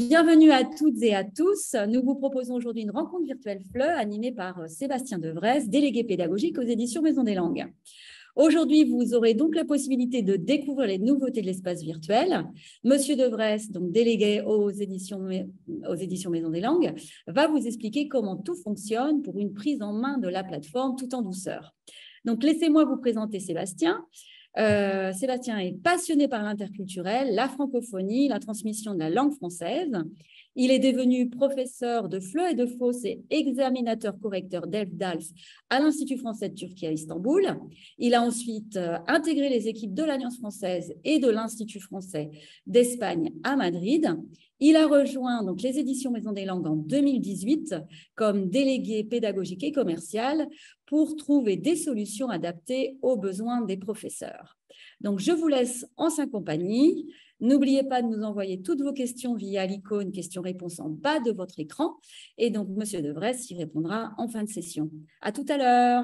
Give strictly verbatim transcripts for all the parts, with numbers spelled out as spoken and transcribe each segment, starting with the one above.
bienvenue à toutes et à tous. Nous vous proposons aujourd'hui une rencontre virtuelle F L E animée par Sébastien Devresse, délégué pédagogique aux éditions Maison des Langues. Aujourd'hui, vous aurez donc la possibilité de découvrir les nouveautés de l'espace virtuel. Monsieur Devresse, donc délégué aux éditions, aux éditions Maison des Langues, va vous expliquer comment tout fonctionne pour une prise en main de la plateforme tout en douceur. Donc, laissez-moi vous présenter Sébastien. Euh, Sébastien est passionné par l'interculturel, la francophonie, la transmission de la langue française. Il est devenu professeur de F L E et de F O S et examinateur correcteur d'E L F D A L F à l'Institut français de Turquie à Istanbul. Il a ensuite euh, intégré les équipes de l'Alliance française et de l'Institut français d'Espagne à Madrid. Il a rejoint donc, les éditions Maison des Langues en deux mille dix-huit comme délégué pédagogique et commercial pour trouver des solutions adaptées aux besoins des professeurs. Donc, je vous laisse en sa compagnie. N'oubliez pas de nous envoyer toutes vos questions via l'icône questions-réponses en bas de votre écran. Et donc, Monsieur Devresse y répondra en fin de session. À tout à l'heure.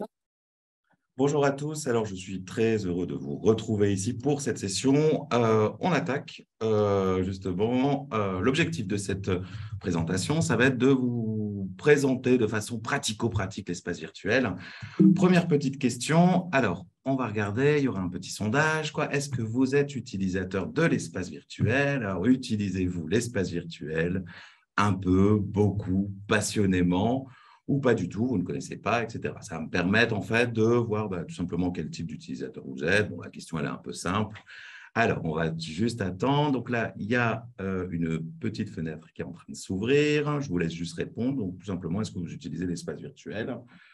Bonjour à tous, alors je suis très heureux de vous retrouver ici pour cette session. Euh, on attaque euh, justement, euh, l'objectif de cette présentation, ça va être de vous présenter de façon pratico-pratique l'espace virtuel. Première petite question, alors on va regarder, il y aura un petit sondage. Est-ce que vous êtes utilisateur de l'espace virtuel? Alors utilisez-vous l'espace virtuel un peu, beaucoup, passionnément, ou pas du tout, vous ne connaissez pas, et cetera. Ça va me permettre en fait de voir bah, tout simplement quel type d'utilisateur vous êtes. Bon, la question elle est un peu simple. Alors, on va juste attendre. Donc là, il y a euh, une petite fenêtre qui est en train de s'ouvrir. Je vous laisse juste répondre. Donc, tout simplement, est-ce que vous utilisez l'espace virtuel?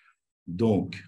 Donc,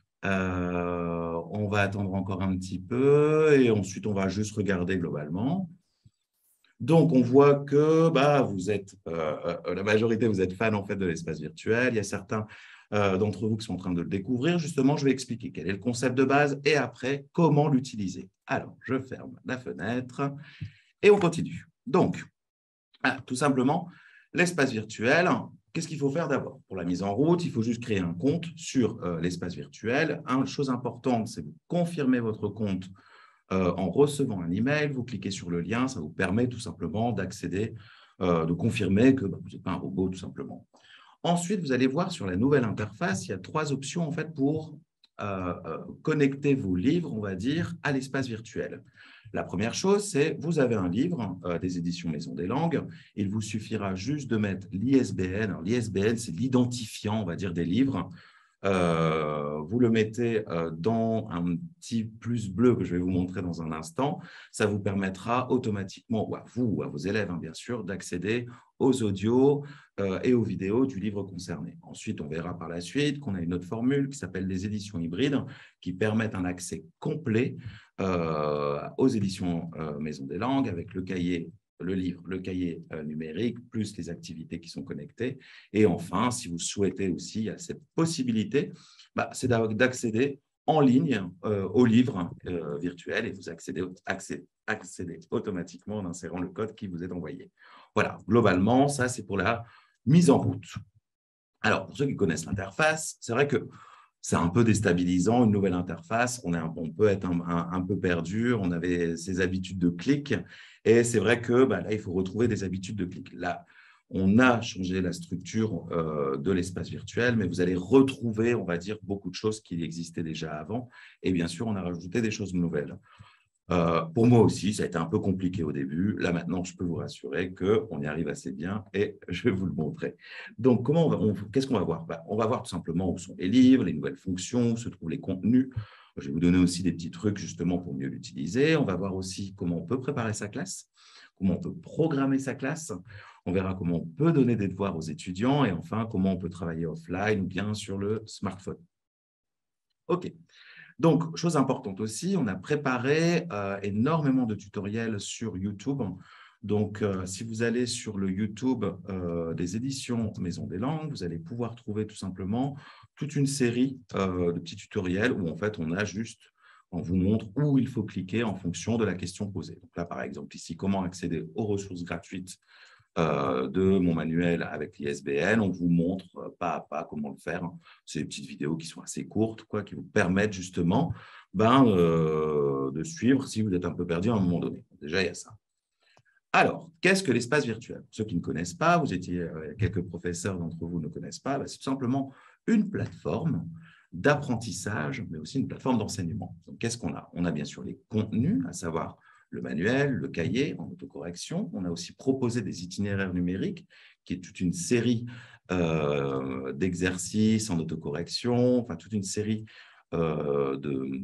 euh, on va attendre encore un petit peu et ensuite, on va juste regarder globalement. Donc, on voit que bah, vous êtes, euh, la majorité, vous êtes fan en fait, de l'espace virtuel. Il y a certains euh, d'entre vous qui sont en train de le découvrir. Justement, je vais expliquer quel est le concept de base et après, comment l'utiliser. Alors, je ferme la fenêtre et on continue. Donc, ah, tout simplement, l'espace virtuel, qu'est-ce qu'il faut faire d'abord? Pour la mise en route, il faut juste créer un compte sur euh, l'espace virtuel. Une chose importante, c'est de confirmer votre compte Euh, en recevant un email, vous cliquez sur le lien, ça vous permet tout simplement d'accéder, euh, de confirmer que bah, vous n'êtes pas un robot tout simplement. Ensuite, vous allez voir sur la nouvelle interface, il y a trois options en fait pour euh, euh, connecter vos livres, on va dire, à l'espace virtuel. La première chose, c'est vous avez un livre euh, des éditions Maison des Langues, il vous suffira juste de mettre l'I S B N. Alors l'I S B N, c'est l'identifiant, on va dire, des livres. Euh, vous le mettez euh, dans un petit plus bleu que je vais vous montrer dans un instant. Ça vous permettra automatiquement, ou à vous ou à vos élèves, hein, bien sûr, d'accéder aux audios euh, et aux vidéos du livre concerné. Ensuite, on verra par la suite qu'on a une autre formule qui s'appelle les éditions hybrides qui permettent un accès complet euh, aux éditions euh, Maison des Langues avec le cahier le livre, le cahier euh, numérique, plus les activités qui sont connectées. Et enfin, si vous souhaitez aussi, il y a cette possibilité, bah, c'est d'accéder en ligne euh, au livre euh, virtuel et vous accédez, accédez, accédez automatiquement en insérant le code qui vous est envoyé. Voilà, globalement, ça, c'est pour la mise en route. Alors, pour ceux qui connaissent l'interface, c'est vrai que c'est un peu déstabilisant, une nouvelle interface. On, est un, on peut être un, un, un peu perdu. On avait ses habitudes de clic. Et c'est vrai que bah, là, il faut retrouver des habitudes de clic. Là, on a changé la structure euh, de l'espace virtuel, mais vous allez retrouver, on va dire, beaucoup de choses qui existaient déjà avant. Et bien sûr, on a rajouté des choses nouvelles. Euh, pour moi aussi, ça a été un peu compliqué au début. Là, maintenant, je peux vous rassurer qu'on y arrive assez bien et je vais vous le montrer. Donc, comment on va, on, qu'est-ce qu'on va voir? Bah, on va voir tout simplement où sont les livres, les nouvelles fonctions, où se trouvent les contenus. Je vais vous donner aussi des petits trucs justement pour mieux l'utiliser. On va voir aussi comment on peut préparer sa classe, comment on peut programmer sa classe. On verra comment on peut donner des devoirs aux étudiants et enfin, comment on peut travailler offline ou bien sur le smartphone. OK. Donc, chose importante aussi, on a préparé euh, énormément de tutoriels sur YouTube. Donc, euh, si vous allez sur le YouTube euh, des éditions Maison des Langues, vous allez pouvoir trouver tout simplement toute une série euh, de petits tutoriels où en fait, on a juste, on vous montre où il faut cliquer en fonction de la question posée. Donc là, par exemple, ici, comment accéder aux ressources gratuites Euh, de mon manuel avec l'I S B N. On vous montre euh, pas à pas comment le faire. C'est des petites vidéos qui sont assez courtes, quoi, qui vous permettent justement ben, euh, de suivre si vous êtes un peu perdu à un moment donné. Déjà, il y a ça. Alors, qu'est-ce que l'espace virtuel? Pour ceux qui ne connaissent pas, vous étiez, euh, quelques professeurs d'entre vous ne connaissent pas, c'est tout simplement une plateforme d'apprentissage, mais aussi une plateforme d'enseignement. Donc, qu'est-ce qu'on a? On a bien sûr les contenus, à savoir le manuel, le cahier en autocorrection. On a aussi proposé des itinéraires numériques, qui est toute une série euh, d'exercices en autocorrection, enfin toute une série euh,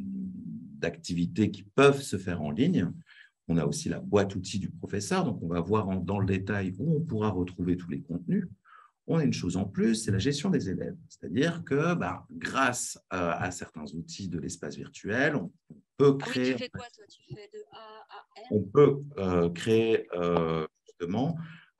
d'activités qui peuvent se faire en ligne. On a aussi la boîte outils du professeur, donc on va voir en, dans le détail où on pourra retrouver tous les contenus. On a une chose en plus, c'est la gestion des élèves. C'est-à-dire que bah, grâce euh, à certains outils de l'espace virtuel, on peut créer, ah oui, tu fais quoi, toi? Tu fais de A à N? on peut, euh, créer euh, justement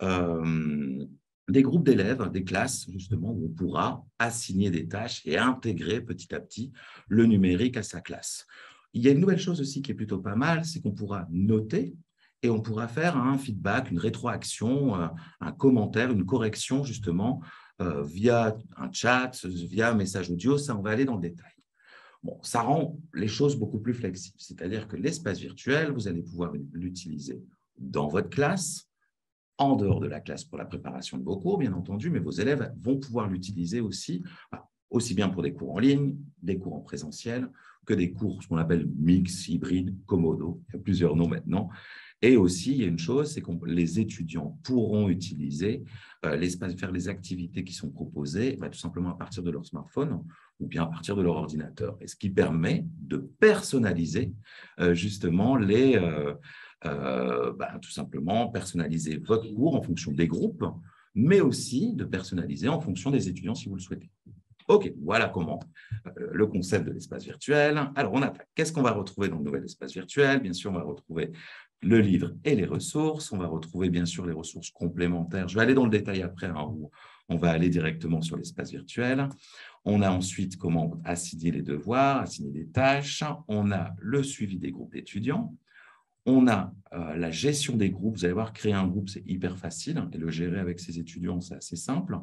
euh, des groupes d'élèves, des classes, justement, où on pourra assigner des tâches et intégrer petit à petit le numérique à sa classe. Il y a une nouvelle chose aussi qui est plutôt pas mal, c'est qu'on pourra noter et on pourra faire un feedback, une rétroaction, euh, un commentaire, une correction, justement, euh, via un chat, via un message audio. Ça, on va aller dans le détail. Bon, ça rend les choses beaucoup plus flexibles. C'est-à-dire que l'espace virtuel, vous allez pouvoir l'utiliser dans votre classe, en dehors de la classe pour la préparation de vos cours, bien entendu, mais vos élèves vont pouvoir l'utiliser aussi, aussi bien pour des cours en ligne, des cours en présentiel, que des cours, ce qu'on appelle mix, hybride, commodo, il y a plusieurs noms maintenant. Et aussi, il y a une chose, c'est que les étudiants pourront utiliser euh, l'espace, faire les activités qui sont proposées, bah, tout simplement à partir de leur smartphone ou bien à partir de leur ordinateur. Et ce qui permet de personnaliser euh, justement les... Euh, euh, bah, tout simplement personnaliser votre cours en fonction des groupes, mais aussi de personnaliser en fonction des étudiants si vous le souhaitez. OK, voilà comment euh, le concept de l'espace virtuel. Alors, on attaque. Qu'est-ce qu'on va retrouver dans le nouvel espace virtuel? Bien sûr, on va retrouver le livre et les ressources. On va retrouver, bien sûr, les ressources complémentaires. Je vais aller dans le détail après, hein, où on va aller directement sur l'espace virtuel. On a ensuite comment assigner les devoirs, assigner des tâches. On a le suivi des groupes d'étudiants. On a euh, la gestion des groupes. Vous allez voir, créer un groupe, c'est hyper facile. Et le gérer avec ses étudiants, c'est assez simple.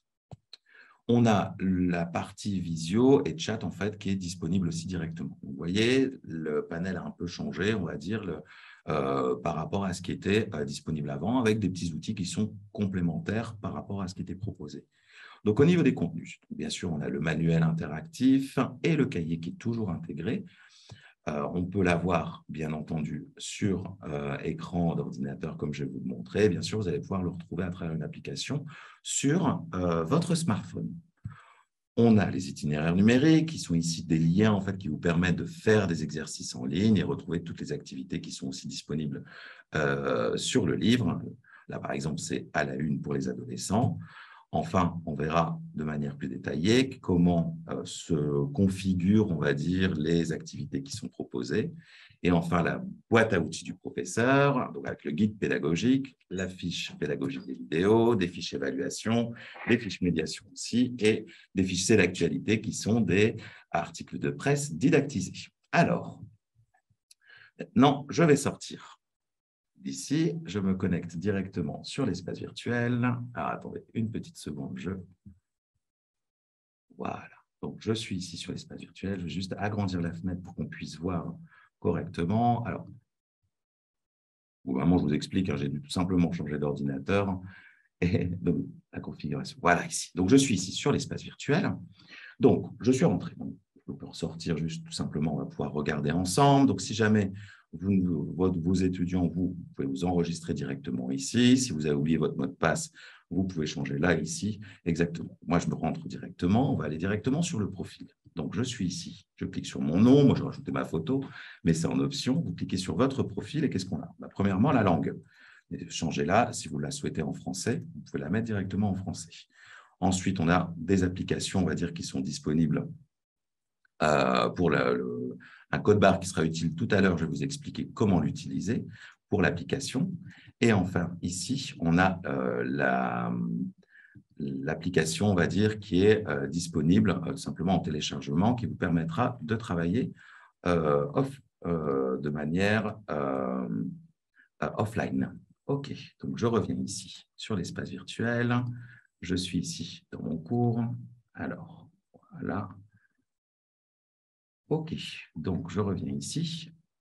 On a la partie visio et chat, en fait, qui est disponible aussi directement. Vous voyez, le panel a un peu changé, on va dire, le, euh, par rapport à ce qui était euh, disponible avant, avec des petits outils qui sont complémentaires par rapport à ce qui était proposé. Donc, au niveau des contenus, bien sûr, on a le manuel interactif et le cahier qui est toujours intégré. Euh, on peut l'avoir, bien entendu, sur euh, écran d'ordinateur, comme je vais vous le montrer. Bien sûr, vous allez pouvoir le retrouver à travers une application sur euh, votre smartphone. On a les itinéraires numériques, qui sont ici des liens en fait, qui vous permettent de faire des exercices en ligne et retrouver toutes les activités qui sont aussi disponibles euh, sur le livre. Là, par exemple, c'est à la une pour les adolescents. Enfin, on verra de manière plus détaillée comment euh, se configurent, on va dire, les activités qui sont proposées. Et enfin, la boîte à outils du professeur, donc avec le guide pédagogique, la fiche pédagogique des vidéos, des fiches évaluation, des fiches médiation aussi, et des fichiers d'actualité qui sont des articles de presse didactisés. Alors, maintenant, je vais sortir d'ici, je me connecte directement sur l'espace virtuel. Alors, attendez une petite seconde. Je... Voilà. Donc, je suis ici sur l'espace virtuel. Je vais juste agrandir la fenêtre pour qu'on puisse voir correctement. Alors, vraiment, je vous explique, hein, j'ai dû tout simplement changer d'ordinateur et donc la configuration. Voilà, ici. Donc, je suis ici sur l'espace virtuel. Donc, je suis rentré. Donc, je peux ressortir juste tout simplement. On va pouvoir regarder ensemble. Donc, si jamais Vous, vos, vos étudiants, vous, vous pouvez vous enregistrer directement ici. Si vous avez oublié votre mot de passe, vous pouvez changer là, ici. Exactement. Moi, je me rentre directement. On va aller directement sur le profil. Donc, je suis ici. Je clique sur mon nom. Moi, je vais rajouter ma photo, mais c'est en option. Vous cliquez sur votre profil et qu'est-ce qu'on a? Bah, premièrement, la langue. Changez là. Si vous la souhaitez en français, vous pouvez la mettre directement en français. Ensuite, on a des applications, on va dire, qui sont disponibles euh, pour la, le, un code barre qui sera utile tout à l'heure. Je vais vous expliquer comment l'utiliser pour l'application. Et enfin, ici, on a euh, la, l'application, on va dire, qui est euh, disponible euh, simplement en téléchargement, qui vous permettra de travailler euh, off, euh, de manière euh, euh, offline. OK, donc je reviens ici sur l'espace virtuel. Je suis ici dans mon cours. Alors, voilà. OK, donc je reviens ici.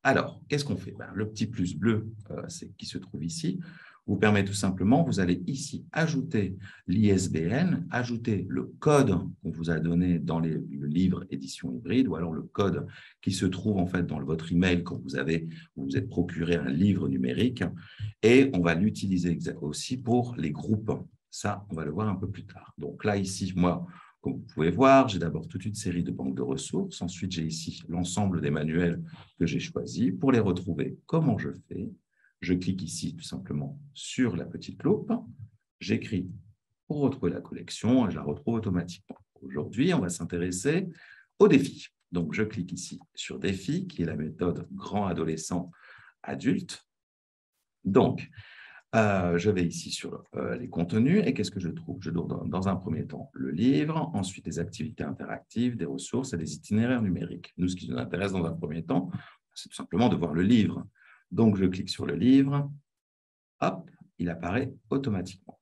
Alors, qu'est-ce qu'on fait? Ben, le petit plus bleu euh, qui se trouve ici vous permet tout simplement, vous allez ici ajouter l'I S B N, ajouter le code qu'on vous a donné dans les, le livre édition hybride, ou alors le code qui se trouve en fait dans votre email quand vous avez vous, vous êtes procuré un livre numérique, et on va l'utiliser aussi pour les groupes. Ça, on va le voir un peu plus tard. Donc là, ici, moi, comme vous pouvez voir, j'ai d'abord toute une série de banques de ressources. Ensuite, j'ai ici l'ensemble des manuels que j'ai choisis. Pour les retrouver, comment je fais? Je clique ici tout simplement sur la petite loupe. J'écris pour retrouver la collection et je la retrouve automatiquement. Aujourd'hui, on va s'intéresser au défi. Donc, je clique ici sur défi, qui est la méthode grand adolescent adulte. Donc, Euh, je vais ici sur euh, les contenus et qu'est-ce que je trouve? Je trouve dans, dans un premier temps le livre, ensuite des activités interactives, des ressources et des itinéraires numériques. Nous, ce qui nous intéresse dans un premier temps, c'est tout simplement de voir le livre. Donc, je clique sur le livre, hop, il apparaît automatiquement.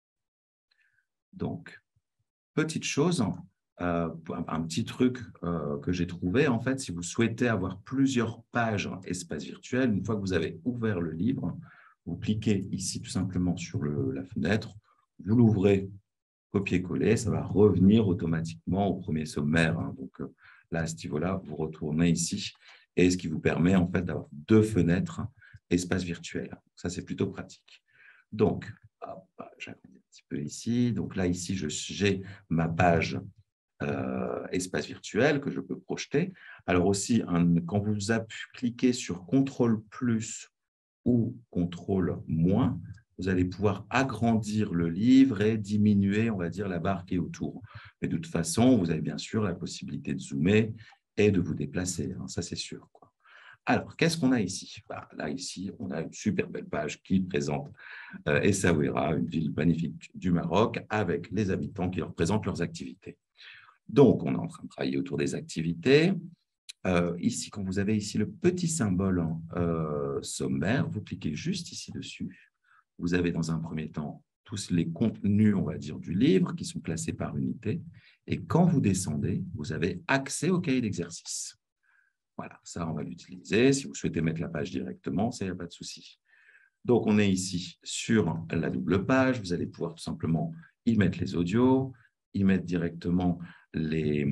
Donc, petite chose, euh, un, un petit truc euh, que j'ai trouvé, en fait, si vous souhaitez avoir plusieurs pages espace virtuel, une fois que vous avez ouvert le livre, vous cliquez ici tout simplement sur le, la fenêtre, vous l'ouvrez, copier-coller, ça va revenir automatiquement au premier sommaire. Hein. Donc euh, là, à ce niveau-là, vous retournez ici, et ce qui vous permet en fait d'avoir deux fenêtres espace virtuel. Ça, c'est plutôt pratique. Donc, j'agrandis un petit peu ici. Donc là, ici, j'ai ma page euh, espace virtuel que je peux projeter. Alors aussi, un, quand vous cliquez sur contrôle plus ou contrôle moins, vous allez pouvoir agrandir le livre et diminuer, on va dire, la barre qui est autour. Mais de toute façon, vous avez bien sûr la possibilité de zoomer et de vous déplacer, hein, ça c'est sûr, quoi. Alors, qu'est-ce qu'on a ici? Bah, là, ici, on a une super belle page qui présente euh, Essaouira, une ville magnifique du Maroc, avec les habitants qui représentent leurs activités. Donc, on est en train de travailler autour des activités. Euh, ici, quand vous avez ici le petit symbole euh, sommaire, vous cliquez juste ici dessus. Vous avez dans un premier temps tous les contenus, on va dire, du livre qui sont classés par unité. Et quand vous descendez, vous avez accès au cahier d'exercice. Voilà, ça, on va l'utiliser. Si vous souhaitez mettre la page directement, ça, il n'y a pas de souci. Donc, on est ici sur la double page. Vous allez pouvoir tout simplement y mettre les audios, y mettre directement les...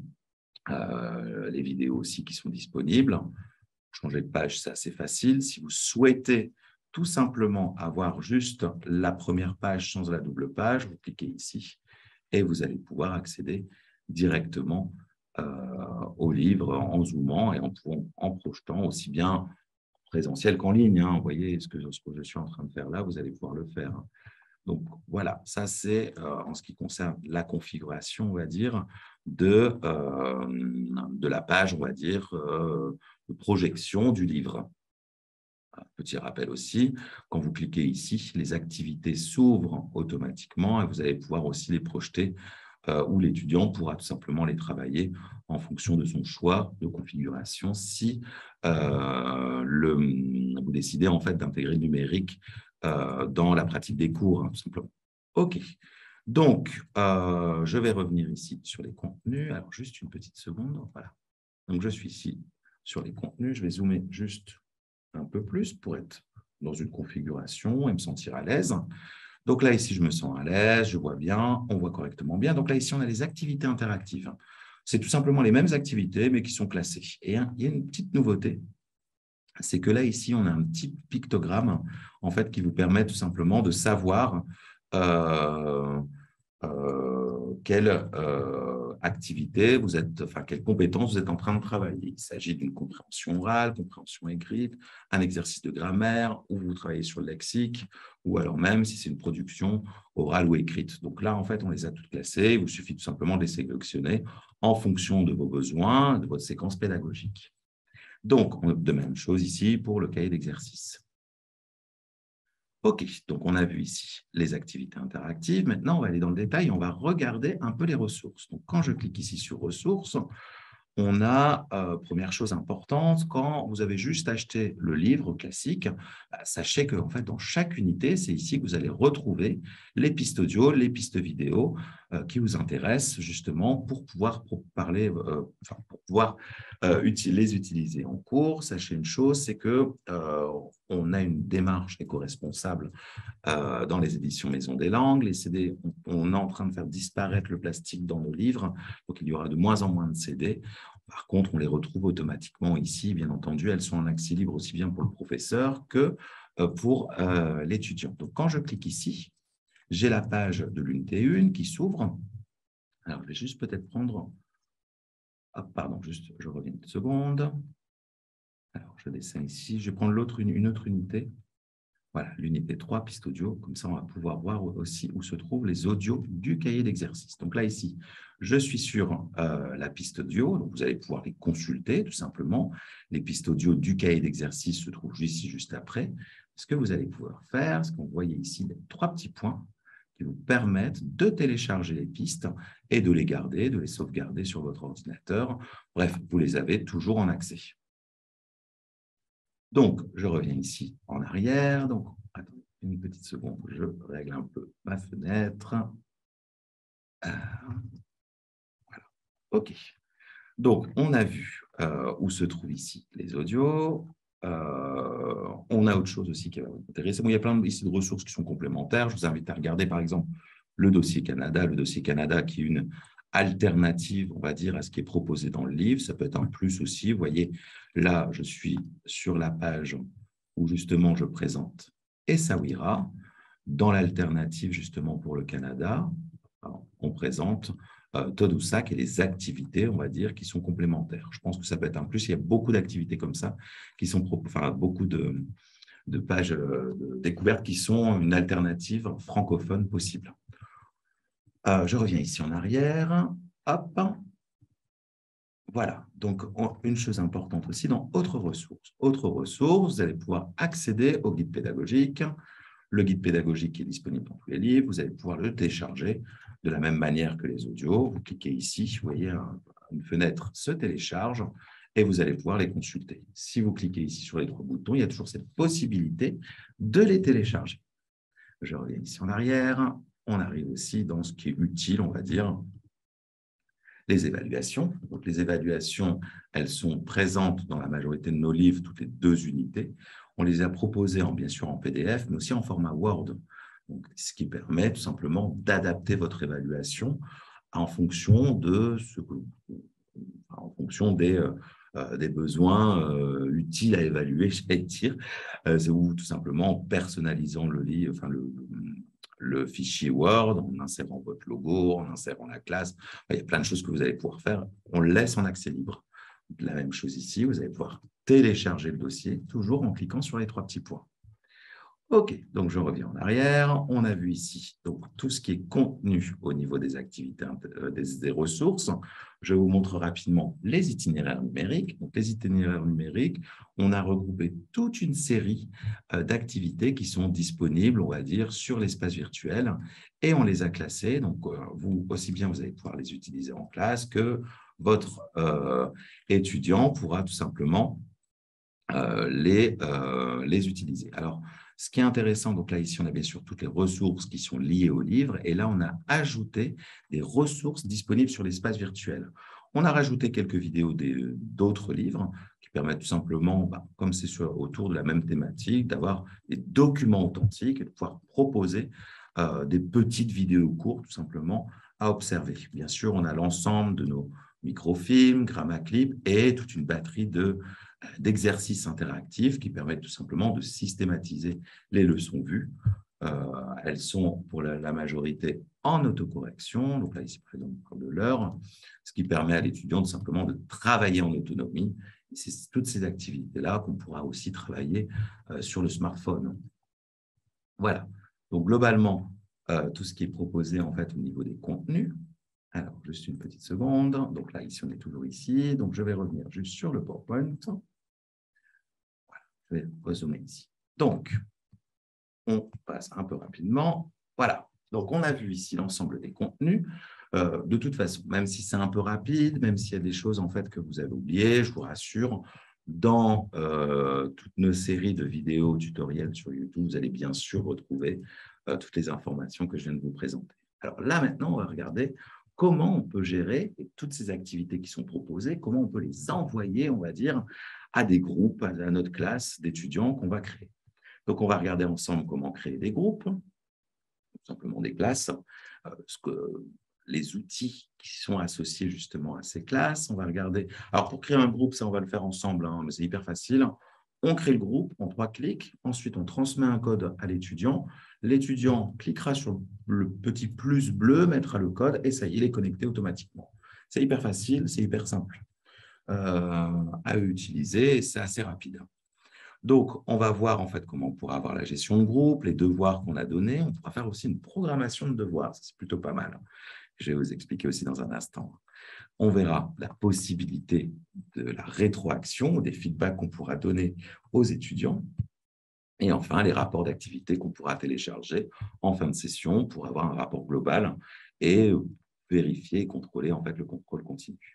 Euh, les vidéos aussi qui sont disponibles. Changer de page, c'est assez facile. Si vous souhaitez tout simplement avoir juste la première page sans la double page, vous cliquez ici et vous allez pouvoir accéder directement euh, au livre en zoomant et en, en projetant aussi bien présentiel qu'en ligne. Hein. Vous voyez ce que, ce que je suis en train de faire là, vous allez pouvoir le faire. Donc, voilà, ça c'est euh, en ce qui concerne la configuration, on va dire, de, euh, de la page, on va dire, euh, de projection du livre. Un petit rappel aussi, quand vous cliquez ici, les activités s'ouvrent automatiquement et vous allez pouvoir aussi les projeter euh, où l'étudiant pourra tout simplement les travailler en fonction de son choix de configuration si euh, le, vous décidez en fait d'intégrer le numérique euh, dans la pratique des cours, hein, tout simplement. OK. Donc, euh, je vais revenir ici sur les contenus. Alors, juste une petite seconde. Voilà. Donc, je suis ici sur les contenus. Je vais zoomer juste un peu plus pour être dans une configuration et me sentir à l'aise. Donc là, ici, je me sens à l'aise, je vois bien, on voit correctement bien. Donc là, ici, on a les activités interactives. C'est tout simplement les mêmes activités, mais qui sont classées. Et hein, il y a une petite nouveauté, c'est que là, ici, on a un petit pictogramme, en fait, qui vous permet tout simplement de savoir euh, euh, quelle euh, activité vous êtes, enfin, quelles compétences vous êtes en train de travailler. Il s'agit d'une compréhension orale, compréhension écrite, un exercice de grammaire, où vous travaillez sur le lexique, ou alors même si c'est une production orale ou écrite. Donc là, en fait, on les a toutes classées. Il vous suffit tout simplement de les sélectionner en fonction de vos besoins, de votre séquence pédagogique. Donc, de même chose ici pour le cahier d'exercice. OK, donc on a vu ici les activités interactives. Maintenant, on va aller dans le détail et on va regarder un peu les ressources. Donc, quand je clique ici sur ressources, on a, euh, première chose importante, quand vous avez juste acheté le livre classique, bah, sachez que en fait, dans chaque unité, c'est ici que vous allez retrouver les pistes audio, les pistes vidéo euh, qui vous intéressent justement pour pouvoir pour parler, euh, enfin, pour pouvoir euh, uti- les utiliser en cours. Sachez une chose, c'est que euh, on a une démarche éco-responsable euh, dans les éditions Maison des Langues. Les C D, on, on est en train de faire disparaître le plastique dans nos livres, donc il y aura de moins en moins de C D. Par contre, on les retrouve automatiquement ici. Bien entendu, elles sont en accès libre aussi bien pour le professeur que euh, pour euh, l'étudiant. Donc, quand je clique ici, j'ai la page de l'unité un qui s'ouvre. Alors, je vais juste peut-être prendre… Ah, pardon, juste, je reviens une seconde. Alors, je descends ici. Je vais prendre l'autre, une, une autre unité. Voilà, l'unité trois, piste audio. Comme ça, on va pouvoir voir aussi où se trouvent les audios du cahier d'exercice. Donc là, ici, je suis sur euh, la piste audio. Donc, vous allez pouvoir les consulter, tout simplement. Les pistes audio du cahier d'exercice se trouvent ici, juste après. Ce que vous allez pouvoir faire, ce qu'on voyait ici, les trois petits points qui vous permettent de télécharger les pistes et de les garder, de les sauvegarder sur votre ordinateur. Bref, vous les avez toujours en accès. Donc, je reviens ici en arrière. Donc, attendez une petite seconde, je règle un peu ma fenêtre. Euh, voilà. OK. Donc, on a vu euh, où se trouvent ici les audios. Euh, on a autre chose aussi qui va vous intéresser. Bon, il y a plein de, ici de ressources qui sont complémentaires. Je vous invite à regarder, par exemple, le dossier Canada. Le dossier Canada qui est une alternative, on va dire, à ce qui est proposé dans le livre. Ça peut être un plus aussi. Vous voyez, là, je suis sur la page où justement je présente Essaouira. Dans l'alternative justement pour le Canada, on présente euh, Tadoussac et les activités, on va dire, qui sont complémentaires. Je pense que ça peut être un plus. Il y a beaucoup d'activités comme ça, qui sont, enfin, beaucoup de, de pages euh, de découvertes qui sont une alternative francophone possible. Euh, je reviens ici en arrière. Hop. Voilà, donc une chose importante aussi dans Autres ressources. Autres ressources, vous allez pouvoir accéder au guide pédagogique. Le guide pédagogique est disponible dans tous les livres. Vous allez pouvoir le télécharger de la même manière que les audios. Vous cliquez ici, vous voyez une fenêtre se télécharge et vous allez pouvoir les consulter. Si vous cliquez ici sur les trois boutons, il y a toujours cette possibilité de les télécharger. Je reviens ici en arrière. On arrive aussi dans ce qui est utile, on va dire, les évaluations. Donc, les évaluations, elles sont présentes dans la majorité de nos livres, toutes les deux unités. On les a proposées, en, bien sûr, en P D F, mais aussi en format Word. Donc, ce qui permet tout simplement d'adapter votre évaluation en fonction de ce que, en fonction des, euh, des besoins euh, utiles à évaluer, j'allais dire, euh, ou tout simplement en personnalisant le livre, enfin le, le fichier Word, en insérant votre logo, en insérant la classe. Il y a plein de choses que vous allez pouvoir faire. On le laisse en accès libre. La même chose ici, vous allez pouvoir télécharger le dossier, toujours en cliquant sur les trois petits points. OK, donc je reviens en arrière. On a vu ici donc, tout ce qui est contenu au niveau des activités, euh, des, des ressources. Je vous montre rapidement les itinéraires numériques. Donc, les itinéraires numériques, on a regroupé toute une série euh, d'activités qui sont disponibles, on va dire, sur l'espace virtuel et on les a classées. Donc, euh, vous aussi bien, vous allez pouvoir les utiliser en classe que votre euh, étudiant pourra tout simplement euh, les, euh, les utiliser. Alors, ce qui est intéressant, donc là, ici, on a bien sûr toutes les ressources qui sont liées au livre, et là, on a ajouté des ressources disponibles sur l'espace virtuel. On a rajouté quelques vidéos d'autres livres qui permettent tout simplement, bah, comme c'est autour de la même thématique, d'avoir des documents authentiques et de pouvoir proposer euh, des petites vidéos courtes, tout simplement, à observer. Bien sûr, on a l'ensemble de nos microfilms, Grammaclip et toute une batterie de d'exercices interactifs qui permettent tout simplement de systématiser les leçons vues. Euh, elles sont pour la, la majorité en autocorrection, donc là ici par exemple de l'heure, ce qui permet à l'étudiant simplement de travailler en autonomie. C'est toutes ces activités-là qu'on pourra aussi travailler euh, sur le smartphone. Voilà, donc globalement, euh, tout ce qui est proposé en fait au niveau des contenus. Alors, juste une petite seconde. Donc là, ici, on est toujours ici. Donc, je vais revenir juste sur le PowerPoint. Je vais résumer ici. Donc, on passe un peu rapidement. Voilà. Donc, on a vu ici l'ensemble des contenus. Euh, de toute façon, même si c'est un peu rapide, même s'il y a des choses en fait que vous avez oubliées, je vous rassure, dans euh, toutes nos séries de vidéos tutoriels sur YouTube, vous allez bien sûr retrouver euh, toutes les informations que je viens de vous présenter. Alors là, maintenant, on va regarder comment on peut gérer toutes ces activités qui sont proposées, comment on peut les envoyer, on va dire, à des groupes, à notre classe d'étudiants qu'on va créer. Donc, on va regarder ensemble comment créer des groupes, tout simplement des classes, euh, ce que, les outils qui sont associés justement à ces classes. On va regarder. Alors, pour créer un groupe, ça, on va le faire ensemble, hein, mais c'est hyper facile. On crée le groupe en trois clics. Ensuite, on transmet un code à l'étudiant. L'étudiant cliquera sur le petit plus bleu, mettra le code et ça y est, il est connecté automatiquement. C'est hyper facile, c'est hyper simple euh, à utiliser et c'est assez rapide. Donc, on va voir en fait comment on pourra avoir la gestion de groupe, les devoirs qu'on a donnés. On pourra faire aussi une programmation de devoirs. C'est plutôt pas mal. Je vais vous expliquer aussi dans un instant. On verra la possibilité de la rétroaction, des feedbacks qu'on pourra donner aux étudiants. Et enfin, les rapports d'activité qu'on pourra télécharger en fin de session pour avoir un rapport global et vérifier et contrôler en fait le contrôle continu.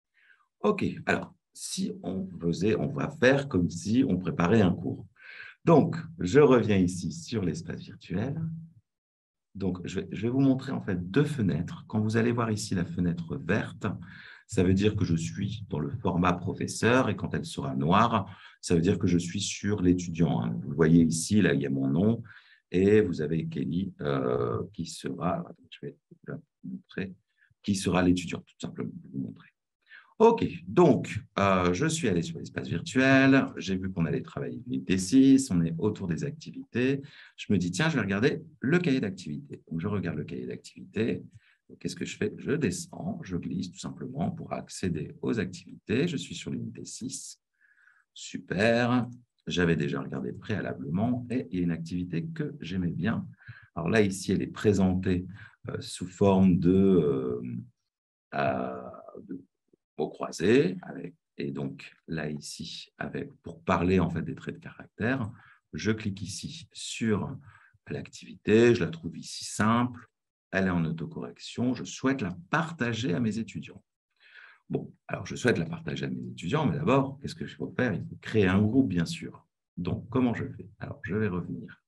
OK, alors, si on faisait, on va faire comme si on préparait un cours. Donc, je reviens ici sur l'espace virtuel. Donc, je vais, je vais vous montrer en fait deux fenêtres. Quand vous allez voir ici la fenêtre verte, ça veut dire que je suis dans le format professeur et quand elle sera noire, ça veut dire que je suis sur l'étudiant. Hein. Vous voyez ici, là, il y a mon nom et vous avez Kelly euh, qui sera, attends, je vais vous montrer, qui sera l'étudiant, tout simplement, je vais vous montrer. OK, donc, euh, je suis allé sur l'espace virtuel, j'ai vu qu'on allait travailler l'unité six, on est autour des activités. Je me dis, tiens, je vais regarder le cahier d'activité. Donc, je regarde le cahier d'activité. Qu'est-ce que je fais? Je descends, je glisse tout simplement pour accéder aux activités. Je suis sur l'unité six. Super. J'avais déjà regardé préalablement et il y a une activité que j'aimais bien. Alors là, ici, elle est présentée euh, sous forme de... Euh, euh, de mots croisés, avec, et donc là, ici, avec, pour parler en fait des traits de caractère, je clique ici sur l'activité, je la trouve ici simple, elle est en autocorrection, je souhaite la partager à mes étudiants. Bon, alors je souhaite la partager à mes étudiants, mais d'abord, qu'est-ce que je faut faire? Il faut créer un groupe, bien sûr. Donc, comment je fais? Alors, je vais revenir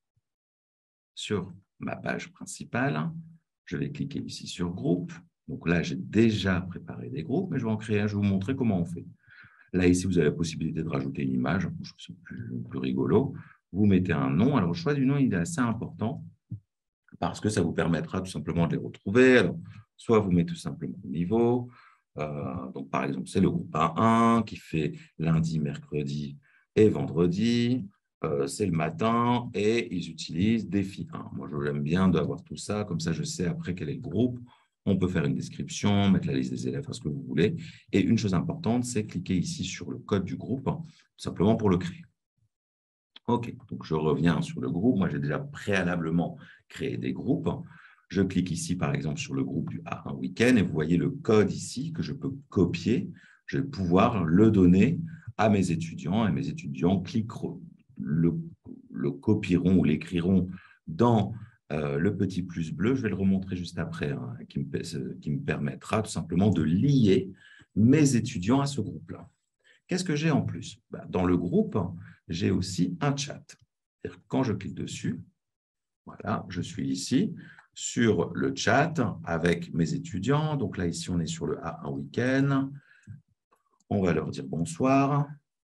sur ma page principale, je vais cliquer ici sur groupe. Donc là, j'ai déjà préparé des groupes, mais je vais en créer un, je vais vous montrer comment on fait. Là, ici, vous avez la possibilité de rajouter une image, je trouve ça plus, plus rigolo. Vous mettez un nom. Alors, le choix du nom, il est assez important parce que ça vous permettra tout simplement de les retrouver. Alors, soit vous mettez tout simplement au niveau. Euh, donc, par exemple, c'est le groupe A un qui fait lundi, mercredi et vendredi. Euh, c'est le matin et ils utilisent défi un. Moi, je l'aime bien d'avoir tout ça. Comme ça, je sais après quel est le groupe. On peut faire une description, mettre la liste des élèves, faire ce que vous voulez. Et une chose importante, c'est cliquer ici sur le code du groupe, tout simplement pour le créer. OK, donc je reviens sur le groupe. Moi, j'ai déjà préalablement créé des groupes. Je clique ici, par exemple, sur le groupe du A un week-end et vous voyez le code ici que je peux copier. Je vais pouvoir le donner à mes étudiants et mes étudiants cliqueront, le, le copieront ou l'écriront dans euh, le petit plus bleu. Je vais le remontrer juste après, hein, qui, me, qui me permettra tout simplement de lier mes étudiants à ce groupe-là. Qu'est-ce que j'ai en plus? Ben, dans le groupe, j'ai aussi un chat. Quand je clique dessus, voilà, je suis ici sur le chat avec mes étudiants. Donc là, ici, on est sur le A un week-end. On va leur dire bonsoir.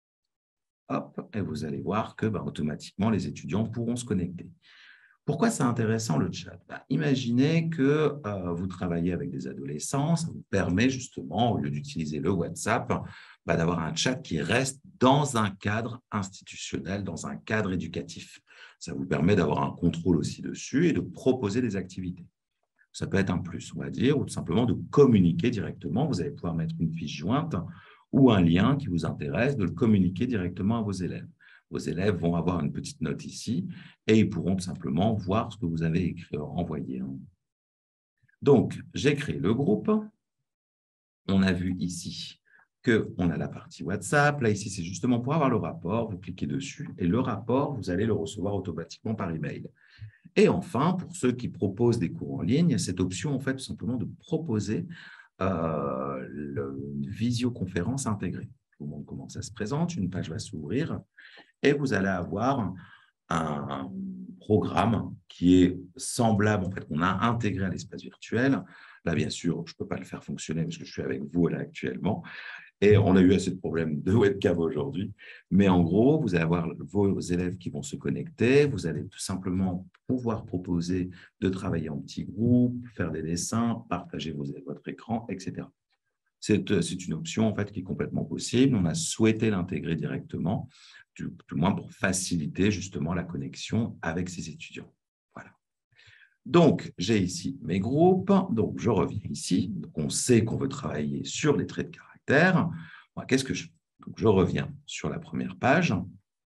Hop, et vous allez voir que ben, automatiquement, les étudiants pourront se connecter. Pourquoi c'est intéressant le chat? Ben, imaginez que euh, vous travaillez avec des adolescents, ça vous permet justement, au lieu d'utiliser le WhatsApp, ben, d'avoir un chat qui reste dans un cadre institutionnel, dans un cadre éducatif. Ça vous permet d'avoir un contrôle aussi dessus et de proposer des activités. Ça peut être un plus, on va dire, ou tout simplement de communiquer directement. Vous allez pouvoir mettre une fiche jointe ou un lien qui vous intéresse, de le communiquer directement à vos élèves. Vos élèves vont avoir une petite note ici et ils pourront tout simplement voir ce que vous avez écrit, envoyé. Donc, j'ai créé le groupe. On a vu ici qu'on a la partie WhatsApp. Là, ici, c'est justement pour avoir le rapport. Vous cliquez dessus et le rapport, vous allez le recevoir automatiquement par email. Et enfin, pour ceux qui proposent des cours en ligne, il y a cette option, en fait, tout simplement de proposer euh, le, une visioconférence intégrée. Je vous montre comment ça se présente. Une page va s'ouvrir et vous allez avoir un programme qui est semblable, en fait, qu'on a intégré à l'espace virtuel. Là, bien sûr, je ne peux pas le faire fonctionner parce que je suis avec vous là actuellement. Et on a eu assez de problèmes de webcam aujourd'hui. Mais en gros, vous allez avoir vos élèves qui vont se connecter. Vous allez tout simplement pouvoir proposer de travailler en petits groupes, faire des dessins, partager vos, votre écran, et cetera. C'est, c'est une option en fait, qui est complètement possible. On a souhaité l'intégrer directement, du, du moins pour faciliter justement la connexion avec ces étudiants. Voilà. Donc, j'ai ici mes groupes. Donc, je reviens ici. Donc, on sait qu'on veut travailler sur les traits de caractère. Bon, qu'est-ce que je fais? Donc, je reviens sur la première page.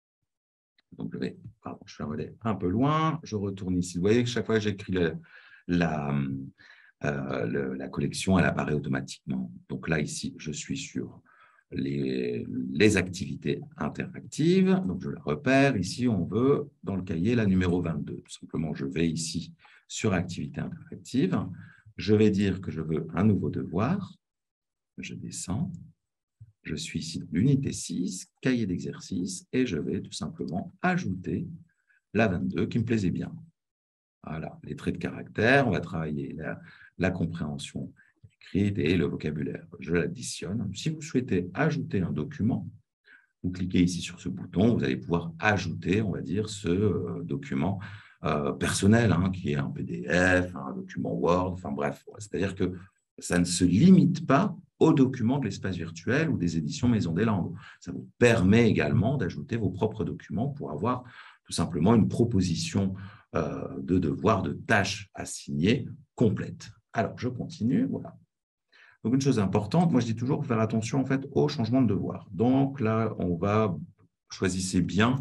Donc, je vais, pardon, je suis allé un peu loin. Je retourne ici. Vous voyez que chaque fois que j'écris la, la, euh, le, la collection, elle apparaît automatiquement. Donc là, ici, je suis sur les, les activités interactives. Donc, je la repère. Ici, on veut, dans le cahier, la numéro vingt-deux. Tout simplement, je vais ici sur activité interactive. Je vais dire que je veux un nouveau devoir. Je descends. Je suis ici dans l'unité six, cahier d'exercice, et je vais tout simplement ajouter la vingt-deux qui me plaisait bien. Voilà, les traits de caractère, on va travailler la, la compréhension écrite et le vocabulaire. Je l'additionne. Si vous souhaitez ajouter un document, vous cliquez ici sur ce bouton, vous allez pouvoir ajouter, on va dire, ce euh, document euh, personnel, hein, qui est un P D F, un document Word, enfin bref. C'est-à-dire que ça ne se limite pas aux documents de l'espace virtuel ou des éditions Maison des Langues. Ça vous permet également d'ajouter vos propres documents pour avoir tout simplement une proposition euh, de devoir, de tâches à signer complète. Alors, je continue, voilà. Donc, une chose importante, moi je dis toujours faire attention en fait au changement de devoir. Donc là, on va, choisissez bien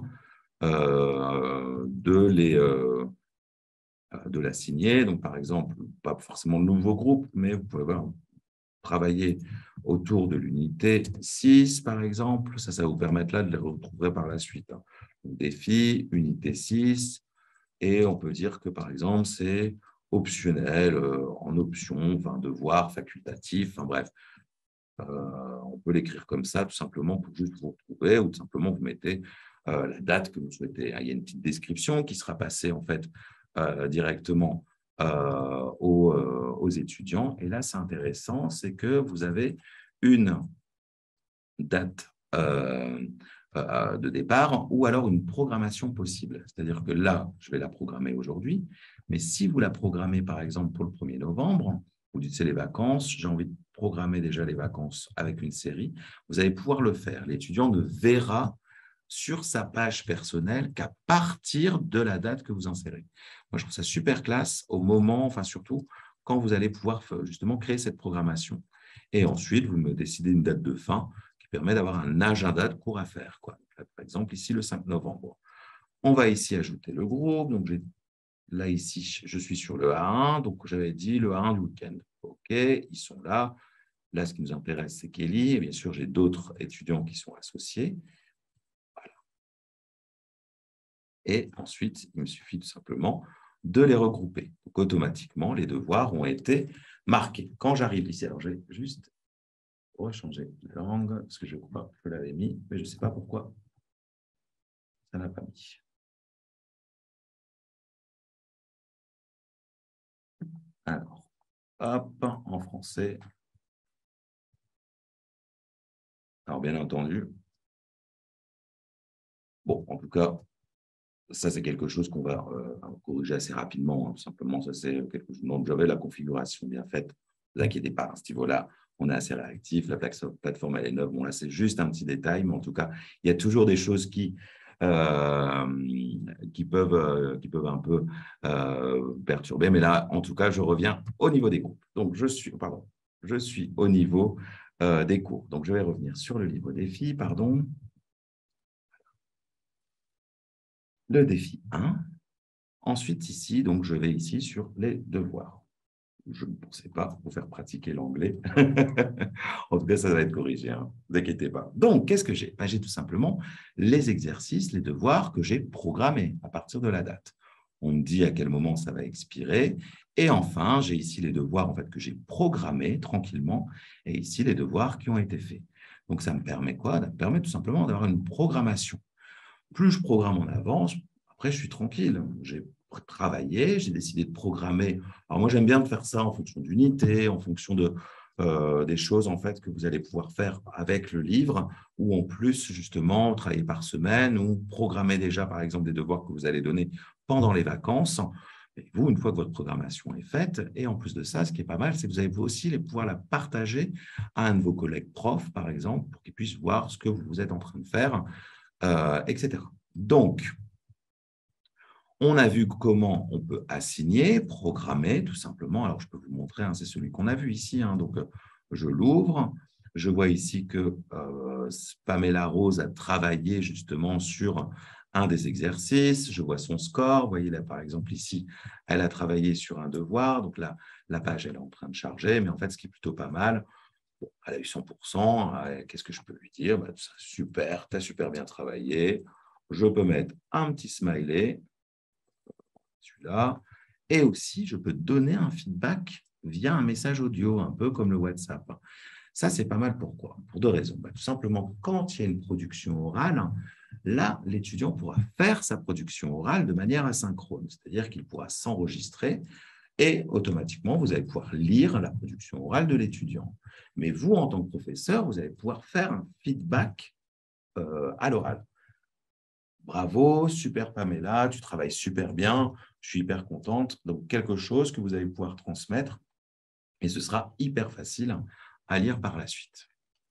euh, de les... Euh, de la signer. Donc, par exemple, pas forcément de nouveau groupe, mais vous pouvez avoir, travailler autour de l'unité six, par exemple. Ça, ça va vous permettre là de les retrouver par la suite. Hein. Donc, défi, unité six, et on peut dire que, par exemple, c'est optionnel, euh, en option, enfin, devoir, facultatif, enfin bref. Euh, on peut l'écrire comme ça, tout simplement, pour juste vous retrouver, ou tout simplement, vous mettez euh, la date que vous souhaitez. Il y a une petite description qui sera passée, en fait, Euh, directement euh, aux, euh, aux étudiants. Et là, c'est intéressant, c'est que vous avez une date euh, euh, de départ ou alors une programmation possible. C'est-à-dire que là, je vais la programmer aujourd'hui, mais si vous la programmez, par exemple, pour le premier novembre, vous dites c'est les vacances, j'ai envie de programmer déjà les vacances avec une série, vous allez pouvoir le faire. L'étudiant ne verra sur sa page personnelle qu'à partir de la date que vous insérez. Moi, je trouve ça super classe au moment, enfin surtout, quand vous allez pouvoir justement créer cette programmation. Et ensuite, vous me décidez une date de fin qui permet d'avoir un agenda de cours à faire. Quoi. Par exemple, ici, le cinq novembre. On va ici ajouter le groupe. Donc, là, ici, je suis sur le A un. Donc, j'avais dit le A un du week-end. OK, ils sont là. Là, ce qui nous intéresse, c'est Kelly. Et bien sûr, j'ai d'autres étudiants qui sont associés. Et ensuite, il me suffit tout simplement de les regrouper. Donc, automatiquement, les devoirs ont été marqués. Quand j'arrive ici, alors je vais juste rechanger la langue, parce que je crois que je l'avais mis, mais je ne sais pas pourquoi ça n'a pas mis. Alors, hop, en français. Alors, bien entendu, bon, en tout cas, ça, c'est quelque chose qu'on va euh, corriger assez rapidement. Hein. Tout simplement, ça, c'est quelque chose dont j'avais la configuration bien faite. Ne vous inquiétez pas, à ce niveau-là, on est assez réactif. La plateforme, elle est neuve. Bon, là, c'est juste un petit détail, mais en tout cas, il y a toujours des choses qui, euh, qui, peuvent, euh, qui peuvent un peu euh, perturber. Mais là, en tout cas, je reviens au niveau des groupes. Donc, je suis, pardon, je suis au niveau euh, des cours. Donc, je vais revenir sur le livre défi, pardon. Le défi un. Ensuite, ici, donc, je vais ici sur les devoirs. Je ne pensais pas vous faire pratiquer l'anglais. En tout cas, ça va être corrigé, hein. Ne vous inquiétez pas. Donc, qu'est-ce que j'ai? Ben, j'ai tout simplement les exercices, les devoirs que j'ai programmés à partir de la date. On me dit à quel moment ça va expirer. Et enfin, j'ai ici les devoirs en fait, que j'ai programmés tranquillement et ici les devoirs qui ont été faits. Donc, ça me permet quoi? Ça me permet tout simplement d'avoir une programmation. Plus je programme en avance, après, je suis tranquille. J'ai travaillé, j'ai décidé de programmer. Alors, moi, j'aime bien faire ça en fonction d'unités, en fonction de, euh, des choses en fait, que vous allez pouvoir faire avec le livre, ou en plus, justement, travailler par semaine, ou programmer déjà, par exemple, des devoirs que vous allez donner pendant les vacances. Et vous, une fois que votre programmation est faite, et en plus de ça, ce qui est pas mal, c'est que vous allez aussi les pouvoir la partager à un de vos collègues profs, par exemple, pour qu'ils puissent voir ce que vous êtes en train de faire, euh, et cetera. Donc, on a vu comment on peut assigner, programmer, tout simplement. Alors, je peux vous montrer, hein, c'est celui qu'on a vu ici. Hein, donc, je l'ouvre. Je vois ici que euh, Pamela Rose a travaillé justement sur un des exercices. Je vois son score. Vous voyez là, par exemple, ici, elle a travaillé sur un devoir. Donc, là, la page, elle est en train de charger. Mais en fait, ce qui est plutôt pas mal, bon, elle a eu cent pour cent. Qu'est-ce que je peux lui dire? Bah, super, tu as super bien travaillé. Je peux mettre un petit smiley, celui-là, et aussi, je peux donner un feedback via un message audio, un peu comme le WhatsApp. Ça, c'est pas mal. Pourquoi? Pour deux raisons. Bah, tout simplement, quand il y a une production orale, là, l'étudiant pourra faire sa production orale de manière asynchrone, c'est-à-dire qu'il pourra s'enregistrer et automatiquement, vous allez pouvoir lire la production orale de l'étudiant. Mais vous, en tant que professeur, vous allez pouvoir faire un feedback euh, à l'oral. Bravo, super Pamela, tu travailles super bien, je suis hyper contente. Donc, quelque chose que vous allez pouvoir transmettre et ce sera hyper facile à lire par la suite.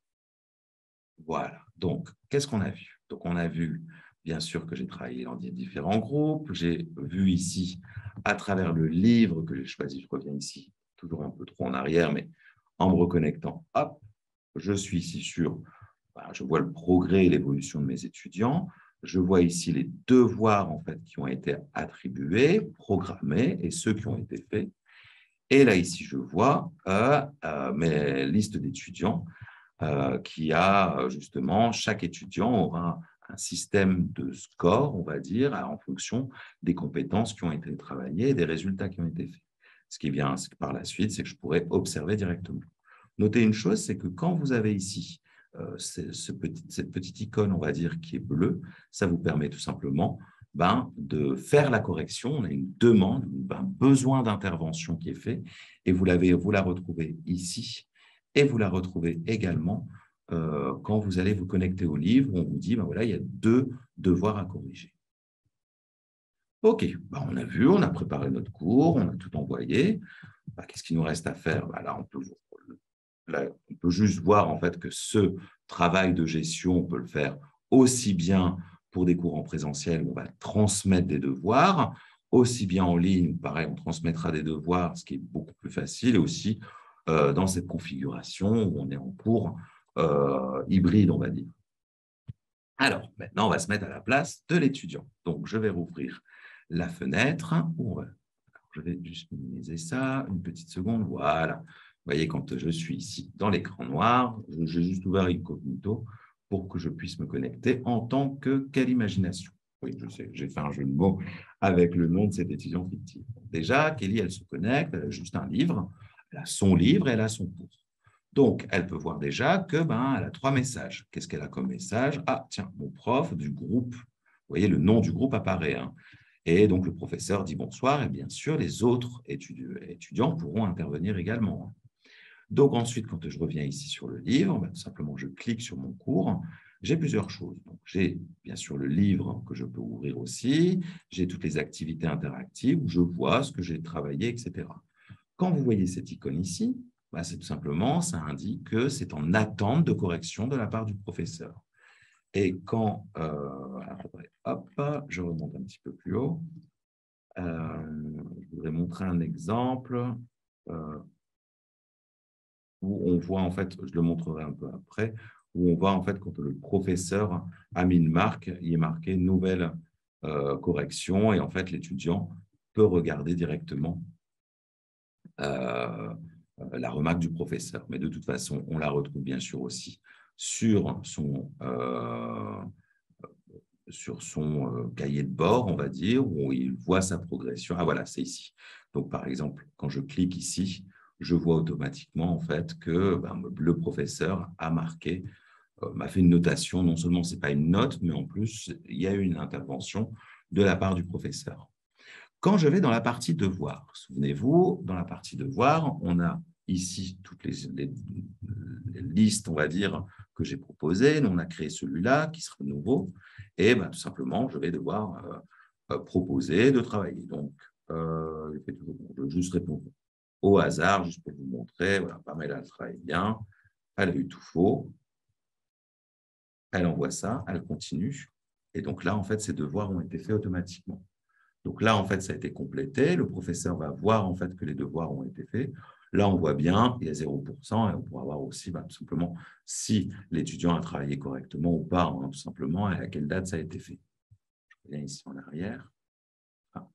Voilà, donc, qu'est-ce qu'on a vu? Donc, on a vu, bien sûr, que j'ai travaillé dans différents groupes. J'ai vu ici, à travers le livre que j'ai choisi, je reviens ici, toujours un peu trop en arrière, mais en me reconnectant, hop, je suis ici sur, voilà, je vois le progrès et l'évolution de mes étudiants. Je vois ici les devoirs en fait, qui ont été attribués, programmés et ceux qui ont été faits. Et là, ici, je vois euh, euh, mes listes d'étudiants euh, qui a justement, chaque étudiant aura un système de score, on va dire, en fonction des compétences qui ont été travaillées et des résultats qui ont été faits. Ce qui est bien par la suite, c'est que je pourrais observer directement. Notez une chose, c'est que quand vous avez ici euh, ce, ce petit, cette petite icône, on va dire, qui est bleue, ça vous permet tout simplement ben, de faire la correction. On a une demande, un besoin d'intervention qui est fait, et vous, l'avez, vous la retrouvez ici, et vous la retrouvez également euh, quand vous allez vous connecter au livre, où on vous dit, ben voilà, il y a deux devoirs à corriger. OK, ben on a vu, on a préparé notre cours, on a tout envoyé. Ben, qu'est-ce qu'il nous reste à faire? Ben là, on peut, là, on peut juste voir en fait que ce travail de gestion, on peut le faire aussi bien pour des cours en présentiel où on va transmettre des devoirs, aussi bien en ligne où, pareil, on transmettra des devoirs, ce qui est beaucoup plus facile, et aussi euh, dans cette configuration où on est en cours euh, hybride, on va dire. Alors, maintenant, on va se mettre à la place de l'étudiant. Donc, je vais rouvrir la fenêtre. Où on va... Je vais juste minimiser ça, une petite seconde. Voilà. Vous voyez, quand je suis ici dans l'écran noir, j'ai juste ouvert Incognito pour que je puisse me connecter en tant que quelle imagination. Oui, je sais, j'ai fait un jeu de mots avec le nom de cet étudiant fictif. Déjà, Kelly, elle se connecte, elle a juste un livre, elle a son livre et elle a son cours. Donc, elle peut voir déjà que ben, elle a trois messages. Qu'est-ce qu'elle a comme message? Ah, tiens, mon prof du groupe. Vous voyez, le nom du groupe apparaît. Hein. Et donc, le professeur dit bonsoir. Et bien sûr, les autres étudiants pourront intervenir également. Donc, ensuite, quand je reviens ici sur le livre, ben, tout simplement, je clique sur mon cours. J'ai plusieurs choses. J'ai bien sûr le livre que je peux ouvrir aussi. J'ai toutes les activités interactives où je vois ce que j'ai travaillé, et cetera. Quand vous voyez cette icône ici, bah, c'est tout simplement, ça indique que c'est en attente de correction de la part du professeur. Et quand, euh, hop, je remonte un petit peu plus haut, euh, je voudrais montrer un exemple euh, où on voit, en fait, je le montrerai un peu après, où on voit en fait quand le professeur a mis une marque, il est marqué nouvelle euh, correction, et en fait l'étudiant peut regarder directement Euh, la remarque du professeur. Mais de toute façon, on la retrouve bien sûr aussi sur son, euh, sur son euh, cahier de bord, on va dire, où il voit sa progression. Ah voilà, c'est ici. Donc, par exemple, quand je clique ici, je vois automatiquement en fait que ben, le professeur a marqué, euh, m'a fait une notation. Non seulement ce n'est pas une note, mais en plus, il y a eu une intervention de la part du professeur. Quand je vais dans la partie devoir, souvenez-vous, dans la partie devoir, on a ici toutes les, les, les listes, on va dire, que j'ai proposées. On a créé celui-là qui sera nouveau. Et ben, tout simplement, je vais devoir euh, proposer de travailler. Donc, euh, je vais juste répondre au hasard, juste pour vous montrer. Voilà, Pamela, elle travaille bien. Elle a eu tout faux. Elle envoie ça, elle continue. Et donc là, en fait, ces devoirs ont été faits automatiquement. Donc là, en fait, ça a été complété. Le professeur va voir en fait que les devoirs ont été faits. Là, on voit bien, il y a zéro pour cent et on pourra voir aussi bah, tout simplement si l'étudiant a travaillé correctement ou pas, hein, tout simplement, et à quelle date ça a été fait. Je reviens ici en arrière. Ah.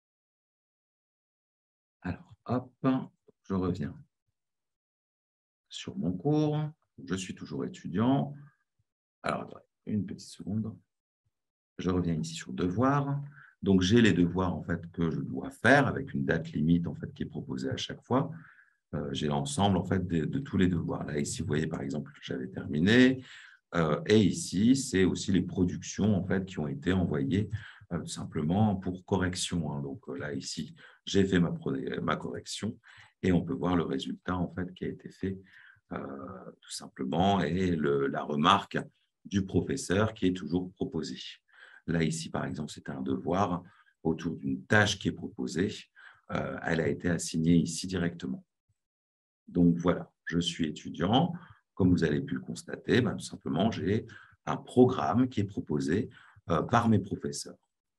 Alors, hop, je reviens sur mon cours. Je suis toujours étudiant. Alors, attendez, une petite seconde. Je reviens ici sur devoirs. Donc, j'ai les devoirs en fait, que je dois faire avec une date limite en fait, qui est proposée à chaque fois. Euh, j'ai l'ensemble en fait, de, de tous les devoirs. Là, ici, vous voyez par exemple que j'avais terminé. Euh, et ici, c'est aussi les productions en fait, qui ont été envoyées euh, simplement pour correction. Hein. Donc là, ici, j'ai fait ma, ma correction et on peut voir le résultat en fait, qui a été fait euh, tout simplement et le, la remarque du professeur qui est toujours proposée. Là, ici, par exemple, c'est un devoir autour d'une tâche qui est proposée. Euh, elle a été assignée ici directement. Donc, voilà, je suis étudiant. Comme vous avez pu le constater, ben, tout simplement, j'ai un programme qui est proposé euh, par mes professeurs.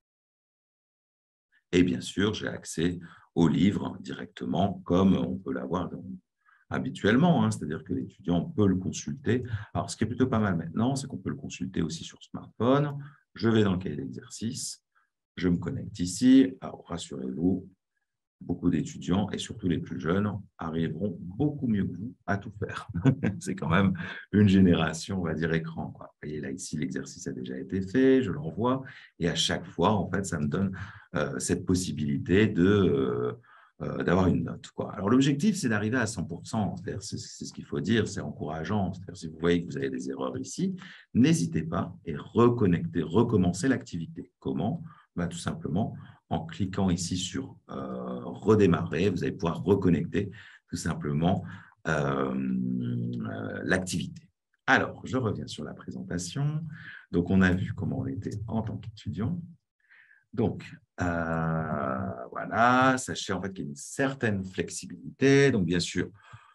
Et bien sûr, j'ai accès au livre directement, comme on peut l'avoir habituellement, hein, c'est-à-dire que l'étudiant peut le consulter. Alors, ce qui est plutôt pas mal maintenant, c'est qu'on peut le consulter aussi sur smartphone. Je vais dans le cahier d'exercice, je me connecte ici. Alors, rassurez-vous, beaucoup d'étudiants, et surtout les plus jeunes, arriveront beaucoup mieux que vous à tout faire. C'est quand même une génération, on va dire, écran, quoi. Vous voyez, là, ici, l'exercice a déjà été fait, je l'envoie, et à chaque fois, en fait, ça me donne euh, cette possibilité de, euh, euh, d'avoir une note, quoi. Alors, l'objectif, c'est d'arriver à cent pour cent. C'est, c'est ce qu'il faut dire, c'est encourageant. C'est-à-dire, si vous voyez que vous avez des erreurs ici, n'hésitez pas et reconnecter, recommencer l'activité. Comment? Ben, tout simplement, en cliquant ici sur euh, redémarrer, vous allez pouvoir reconnecter tout simplement euh, euh, l'activité. Alors, je reviens sur la présentation. Donc, on a vu comment on était en tant qu'étudiant. Donc, euh, voilà, sachez en fait qu'il y a une certaine flexibilité. Donc, bien sûr,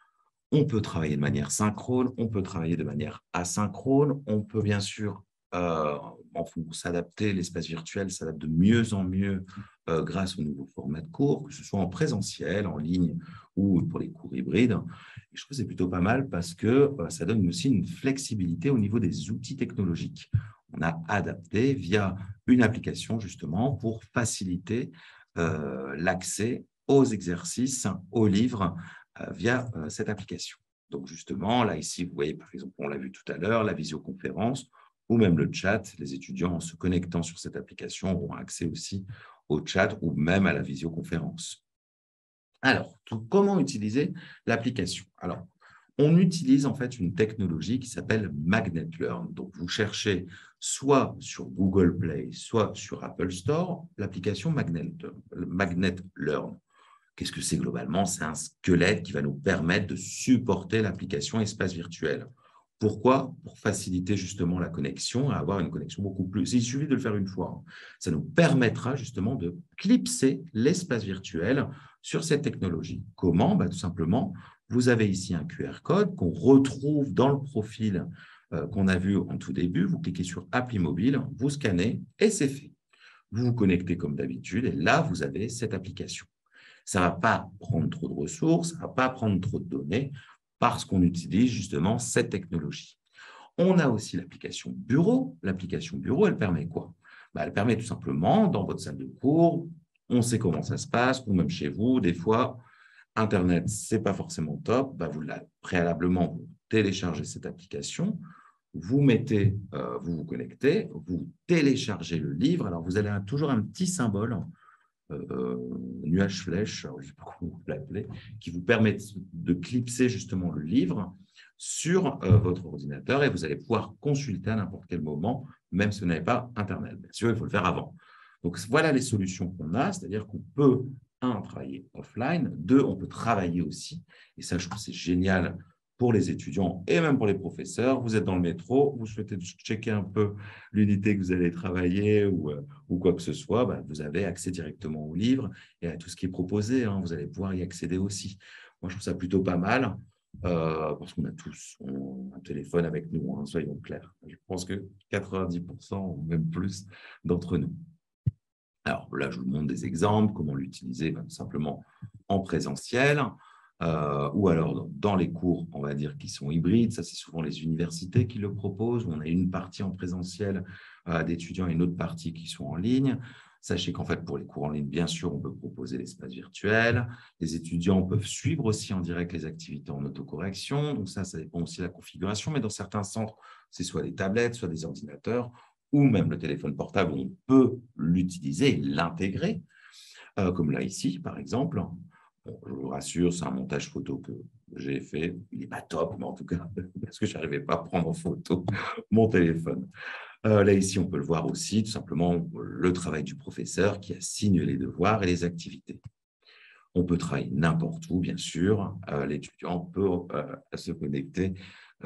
on peut travailler de manière synchrone, on peut travailler de manière asynchrone, on peut bien sûr euh, s'adapter, l'espace virtuel s'adapte de mieux en mieux euh, grâce au nouveau format de cours, que ce soit en présentiel, en ligne ou pour les cours hybrides. Et je trouve que c'est plutôt pas mal parce que euh, ça donne aussi une flexibilité au niveau des outils technologiques. On a adapté via une application justement pour faciliter euh, l'accès aux exercices, aux livres, euh, via euh, cette application. Donc justement, là ici, vous voyez par exemple, on l'a vu tout à l'heure, la visioconférence ou même le chat. Les étudiants, en se connectant sur cette application, auront accès aussi au chat ou même à la visioconférence. Alors, tout, comment utiliser l'application? Alors, on utilise en fait une technologie qui s'appelle Magnet Learn. Donc, vous cherchez soit sur Google Play, soit sur Apple Store, l'application Magnet, Magnet Learn. Qu'est-ce que c'est globalement? C'est un squelette qui va nous permettre de supporter l'application espace virtuel. Pourquoi? Pour faciliter justement la connexion et avoir une connexion beaucoup plus… Il suffit de le faire une fois. Ça nous permettra justement de clipser l'espace virtuel sur cette technologie. Comment? Bah, tout simplement, vous avez ici un Q R code qu'on retrouve dans le profil euh, qu'on a vu en tout début. Vous cliquez sur Appli mobile, vous scannez et c'est fait. Vous vous connectez comme d'habitude et là, vous avez cette application. Ça ne va pas prendre trop de ressources, ça ne va pas prendre trop de données parce qu'on utilise justement cette technologie. On a aussi l'application Bureau. L'application Bureau, elle permet quoi? Bah, elle permet tout simplement, dans votre salle de cours, on sait comment ça se passe, ou même chez vous, des fois, Internet, ce n'est pas forcément top. Bah, vous préalablement, vous téléchargez cette application, vous mettez, euh, vous vous connectez, vous téléchargez le livre. Alors, vous avez un, toujours un petit symbole, euh, nuage flèche, je ne sais pas comment vous l'appelez, qui vous permet de clipser justement le livre sur euh, votre ordinateur et vous allez pouvoir consulter à n'importe quel moment, même si vous n'avez pas Internet. Bien sûr, il faut le faire avant. Donc, voilà les solutions qu'on a, c'est-à-dire qu'on peut, un, travailler offline, deux, on peut travailler aussi. Et ça, je trouve que c'est génial pour les étudiants et même pour les professeurs. Vous êtes dans le métro, vous souhaitez checker un peu l'unité que vous allez travailler ou, euh, ou quoi que ce soit, bah, vous avez accès directement au livre et à tout ce qui est proposé. Hein, vous allez pouvoir y accéder aussi. Moi, je trouve ça plutôt pas mal euh, parce qu'on a tous on, un téléphone avec nous, hein, soyons clairs. Je pense que quatre-vingt-dix pour cent ou même plus d'entre nous. Alors là, je vous montre des exemples, comment l'utiliser ben, simplement en présentiel. Euh, ou alors dans les cours, on va dire, qui sont hybrides. Ça, c'est souvent les universités qui le proposent, où on a une partie en présentiel euh, d'étudiants et une autre partie qui sont en ligne. Sachez qu'en fait, pour les cours en ligne, bien sûr, on peut proposer l'espace virtuel. Les étudiants peuvent suivre aussi en direct les activités en autocorrection. Donc ça, ça dépend aussi de la configuration. Mais dans certains centres, c'est soit des tablettes, soit des ordinateurs, ou même le téléphone portable, on peut l'utiliser et l'intégrer, euh, comme là ici, par exemple. Bon, je vous rassure, c'est un montage photo que j'ai fait. Il n'est pas top, mais en tout cas, parce que je n'arrivais pas à prendre en photo mon téléphone. Euh, là, ici, on peut le voir aussi, tout simplement, le travail du professeur qui assigne les devoirs et les activités. On peut travailler n'importe où, bien sûr. Euh, L'étudiant peut euh, se connecter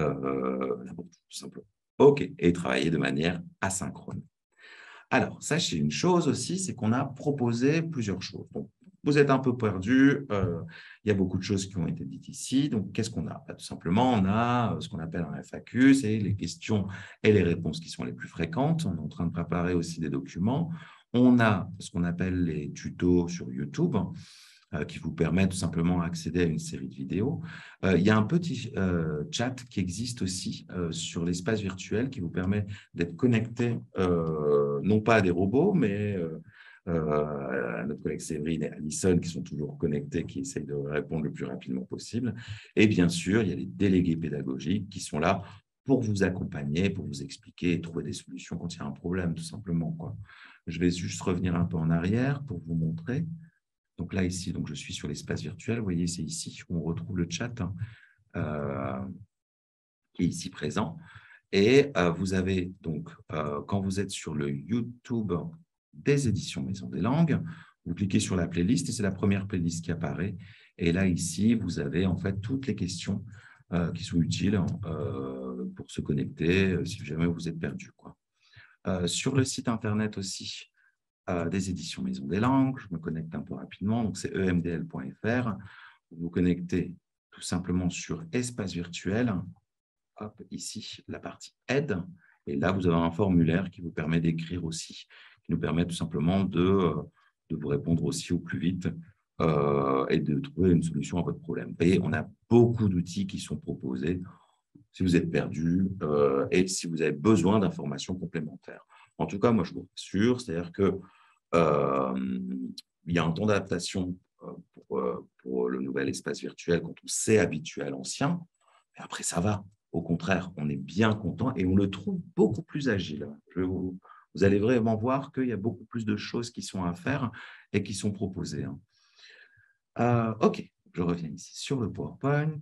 euh, n'importe où, tout simplement. OK, et travailler de manière asynchrone. Alors, sachez une chose aussi, c'est qu'on a proposé plusieurs choses. Donc, vous êtes un peu perdu, euh, il y a beaucoup de choses qui ont été dites ici. Donc, qu'est-ce qu'on a? Bah, tout simplement, on a ce qu'on appelle un F A Q, c'est les questions et les réponses qui sont les plus fréquentes. On est en train de préparer aussi des documents. On a ce qu'on appelle les tutos sur YouTube, euh, qui vous permettent tout simplement d'accéder à une série de vidéos. Euh, il y a un petit euh, chat qui existe aussi euh, sur l'espace virtuel qui vous permet d'être connecté, euh, non pas à des robots, mais euh, euh, à notre collègue Séverine et Alison qui sont toujours connectés, qui essayent de répondre le plus rapidement possible. Et bien sûr, il y a les délégués pédagogiques qui sont là pour vous accompagner, pour vous expliquer et trouver des solutions quand il y a un problème, tout simplement, quoi. Je vais juste revenir un peu en arrière pour vous montrer. Donc là, ici, donc je suis sur l'espace virtuel. Vous voyez, c'est ici où on retrouve le chat hein, euh, qui est ici présent. Et euh, vous avez, donc, euh, quand vous êtes sur le YouTube des éditions Maison des Langues, vous cliquez sur la playlist et c'est la première playlist qui apparaît. Et là, ici, vous avez en fait toutes les questions euh, qui sont utiles euh, pour se connecter euh, si jamais vous êtes perdu, quoi. Euh, sur le site internet aussi, Euh, des éditions Maison des Langues. Je me connecte un peu rapidement, donc c'est e m d l point f r. Vous vous connectez tout simplement sur Espace Virtuel. Hop, ici, la partie Aide. Et là, vous avez un formulaire qui vous permet d'écrire aussi, qui nous permet tout simplement de, de vous répondre aussi au plus vite euh, et de trouver une solution à votre problème. Vous voyez, on a beaucoup d'outils qui sont proposés si vous êtes perdu euh, et si vous avez besoin d'informations complémentaires. En tout cas, moi, je vous rassure, c'est-à-dire que euh, il y a un temps d'adaptation euh, pour, euh, pour le nouvel espace virtuel quand on s'est habitué à l'ancien. Et après, ça va. Au contraire, on est bien content et on le trouve beaucoup plus agile. Je vous, vous allez vraiment voir qu'il y a beaucoup plus de choses qui sont à faire et qui sont proposées. Hein. Euh, OK, je reviens ici sur le PowerPoint.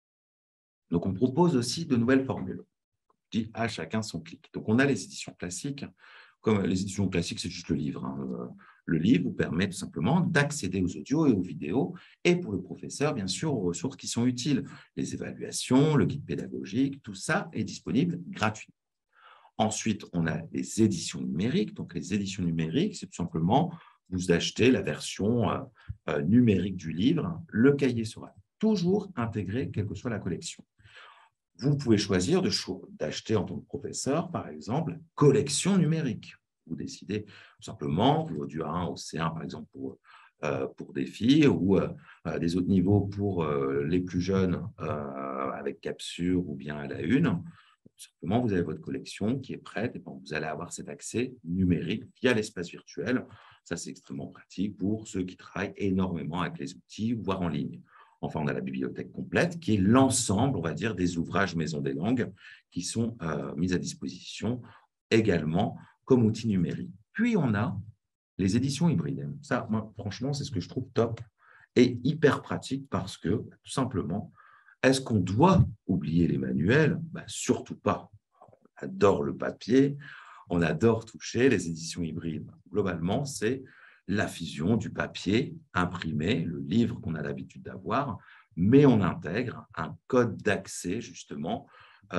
Donc, on propose aussi de nouvelles formules. On dit à chacun son clic. Donc, on a les éditions classiques. Comme les éditions classiques, c'est juste le livre. Hein. Le livre vous permet tout simplement d'accéder aux audios et aux vidéos et pour le professeur, bien sûr, aux ressources qui sont utiles. Les évaluations, le guide pédagogique, tout ça est disponible gratuitement. Ensuite, on a les éditions numériques. Donc, les éditions numériques, c'est tout simplement vous achetez la version euh, euh, numérique du livre. Le cahier sera toujours intégré, quelle que soit la collection. Vous pouvez choisir d'acheter en tant que professeur, par exemple, collection numérique. Vous décidez tout simplement, vous du A un au C un, par exemple, pour, euh, pour des filles ou euh, des autres niveaux pour euh, les plus jeunes euh, avec capsule ou bien à la une. Tout simplement, vous avez votre collection qui est prête et bon, vous allez avoir cet accès numérique via l'espace virtuel. Ça, c'est extrêmement pratique pour ceux qui travaillent énormément avec les outils, voire en ligne. Enfin, on a la bibliothèque complète, qui est l'ensemble, on va dire, des ouvrages Maison des langues qui sont euh, mis à disposition également comme outil numérique. Puis, on a les éditions hybrides. Ça, moi, franchement, c'est ce que je trouve top et hyper pratique parce que, tout simplement, est-ce qu'on doit oublier les manuels? Ben, surtout pas. On adore le papier, on adore toucher les éditions hybrides. Globalement, c'est la fusion du papier imprimé, le livre qu'on a l'habitude d'avoir, mais on intègre un code d'accès, justement,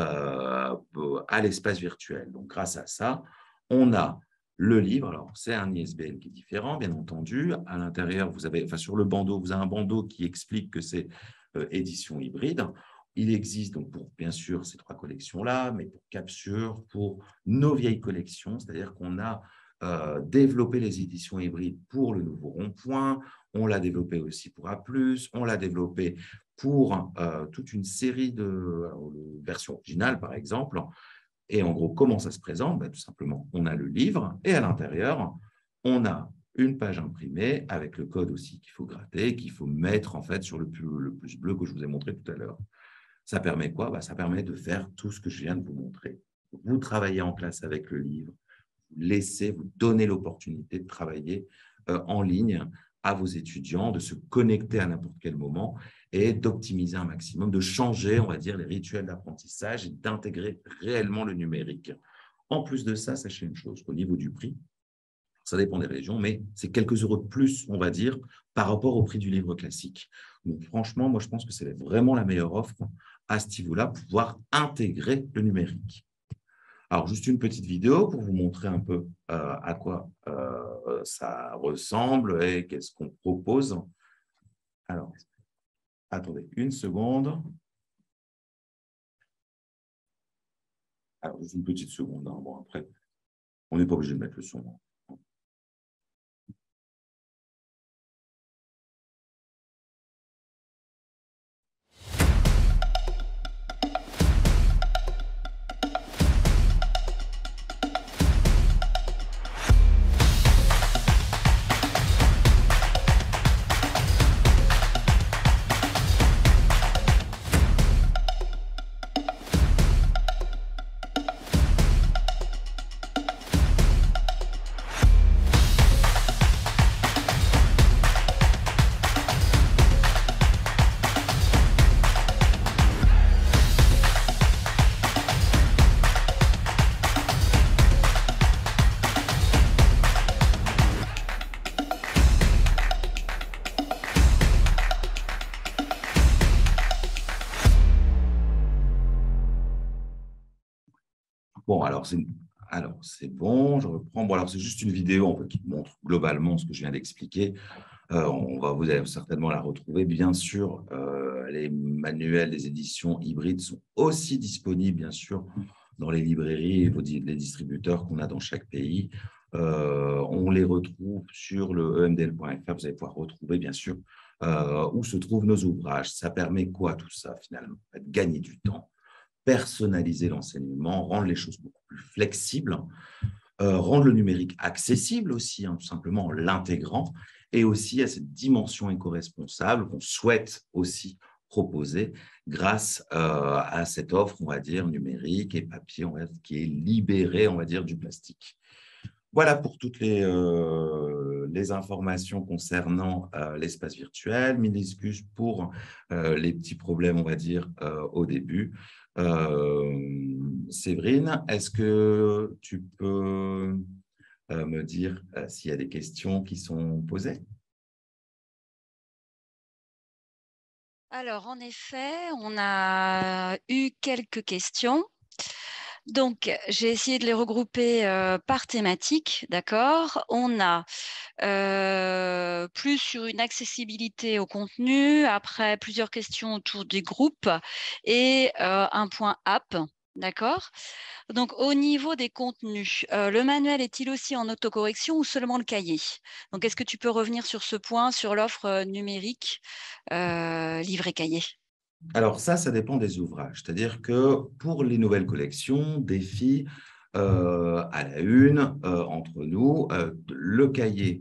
euh, à l'espace virtuel. Donc, grâce à ça, on a le livre. Alors, c'est un I S B N qui est différent, bien entendu. À l'intérieur, vous avez, enfin, sur le bandeau, vous avez un bandeau qui explique que c'est euh, édition hybride. Il existe donc pour, bien sûr, ces trois collections-là, mais pour Capsure, pour nos vieilles collections, c'est-à-dire qu'on a euh, développé les éditions hybrides pour le Nouveau Rond-Point, on l'a développé aussi pour A plus, on l'a développé pour euh, toute une série de alors, versions originales, par exemple. Et en gros, comment ça se présente? Ben, tout simplement, on a le livre et à l'intérieur, on a une page imprimée avec le code aussi qu'il faut gratter, qu'il faut mettre en fait sur le plus, le plus bleu que je vous ai montré tout à l'heure. Ça permet quoi? Ben, ça permet de faire tout ce que je viens de vous montrer. Vous travaillez en classe avec le livre, vous laissez, vous donnez l'opportunité de travailler euh, en ligne à vos étudiants, de se connecter à n'importe quel moment et d'optimiser un maximum, de changer, on va dire, les rituels d'apprentissage et d'intégrer réellement le numérique. En plus de ça, sachez une chose, au niveau du prix, ça dépend des régions, mais c'est quelques euros de plus, on va dire, par rapport au prix du livre classique. Donc, franchement, moi, je pense que c'est vraiment la meilleure offre à ce niveau-là, pour pouvoir intégrer le numérique. Alors, juste une petite vidéo pour vous montrer un peu euh, à quoi euh, ça ressemble et qu'est-ce qu'on propose. Alors, attendez une seconde. Alors, juste une petite seconde. Hein. Bon, après, on n'est pas obligé de mettre le son. Bon, alors c'est alors c'est bon, je reprends. Bon, alors c'est juste une vidéo en fait, qui montre globalement ce que je viens d'expliquer. Euh, on va, vous allez certainement la retrouver. Bien sûr, euh, les manuels des éditions hybrides sont aussi disponibles, bien sûr, dans les librairies et les distributeurs qu'on a dans chaque pays. Euh, on les retrouve sur le e m d l point f r. Vous allez pouvoir retrouver, bien sûr, euh, où se trouvent nos ouvrages. Ça permet quoi tout ça, finalement? Gagner du temps, personnaliser l'enseignement, rendre les choses beaucoup plus flexibles, euh, rendre le numérique accessible aussi, hein, tout simplement en l'intégrant, et aussi à cette dimension éco-responsable qu'on souhaite aussi proposer grâce euh, à cette offre, on va dire, numérique et papier, on va dire, qui est libérée, on va dire, du plastique. Voilà pour toutes les, euh, les informations concernant euh, l'espace virtuel. Mille excuses pour euh, les petits problèmes, on va dire, euh, au début. Euh, Séverine, est-ce que tu peux euh, me dire euh, s'il y a des questions qui sont posées? Alors, en effet, on a eu quelques questions. Donc, j'ai essayé de les regrouper euh, par thématique, d'accord? On a euh, plus sur une accessibilité au contenu, après plusieurs questions autour des groupes et euh, un point app, d'accord? Donc, au niveau des contenus, euh, le manuel est-il aussi en autocorrection ou seulement le cahier? Donc, est-ce que tu peux revenir sur ce point, sur l'offre numérique euh, livre et cahier? Alors ça, ça dépend des ouvrages. C'est-à-dire que pour les nouvelles collections, défi euh, à la une, euh, entre nous, euh, le cahier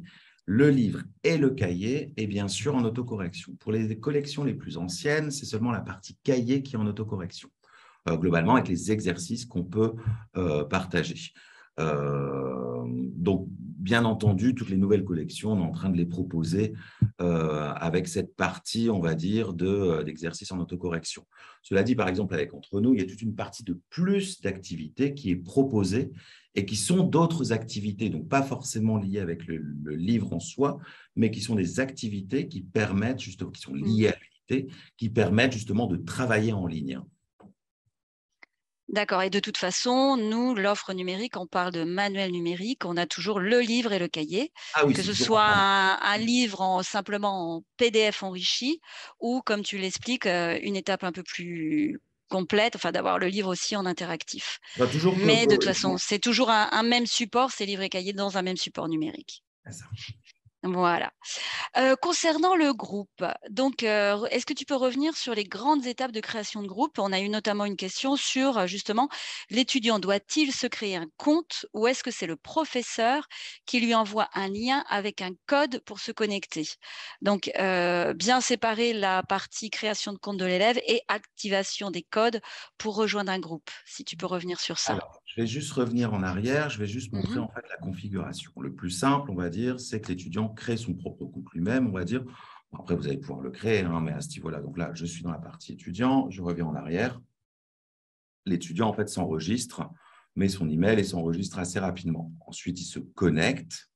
le livre et le cahier, et bien sûr en autocorrection. Pour les collections les plus anciennes, c'est seulement la partie cahier qui est en autocorrection, euh, globalement avec les exercices qu'on peut euh, partager. Euh, donc, bien entendu, toutes les nouvelles collections, on est en train de les proposer euh, avec cette partie, on va dire, de, d'exercices en autocorrection. Cela dit, par exemple, avec Entre nous, il y a toute une partie de plus d'activités qui est proposée et qui sont d'autres activités, donc pas forcément liées avec le, le livre en soi, mais qui sont des activités qui permettent justement, qui sont liées à l'unité, qui permettent justement de travailler en ligne. D'accord. Et de toute façon, nous, l'offre numérique, on parle de manuel numérique, on a toujours le livre et le cahier, Ah oui, que ce toujours soit un, un livre en, simplement en P D F enrichi ou, comme tu l'expliques, une étape un peu plus complète, enfin d'avoir le livre aussi en interactif. Bah, toujours que, Mais de toute que, façon, c'est toujours un, un même support, c'est livre et cahier dans un même support numérique. c'est ça. Voilà. Euh, concernant le groupe, donc, euh, est-ce que tu peux revenir sur les grandes étapes de création de groupe? On a eu notamment une question sur, justement, l'étudiant doit-il se créer un compte ou est-ce que c'est le professeur qui lui envoie un lien avec un code pour se connecter? Donc, euh, bien séparer la partie création de compte de l'élève et activation des codes pour rejoindre un groupe, si tu peux revenir sur ça. Alors, je vais juste revenir en arrière, je vais juste montrer Mm-hmm. en fait la configuration. Le plus simple, on va dire, c'est que l'étudiant crée son propre compte lui-même, on va dire. Bon, après, vous allez pouvoir le créer, hein, mais à ce niveau-là, donc là, je suis dans la partie étudiant, je reviens en arrière. L'étudiant, en fait, s'enregistre, met son email et s'enregistre assez rapidement. Ensuite, il se connecte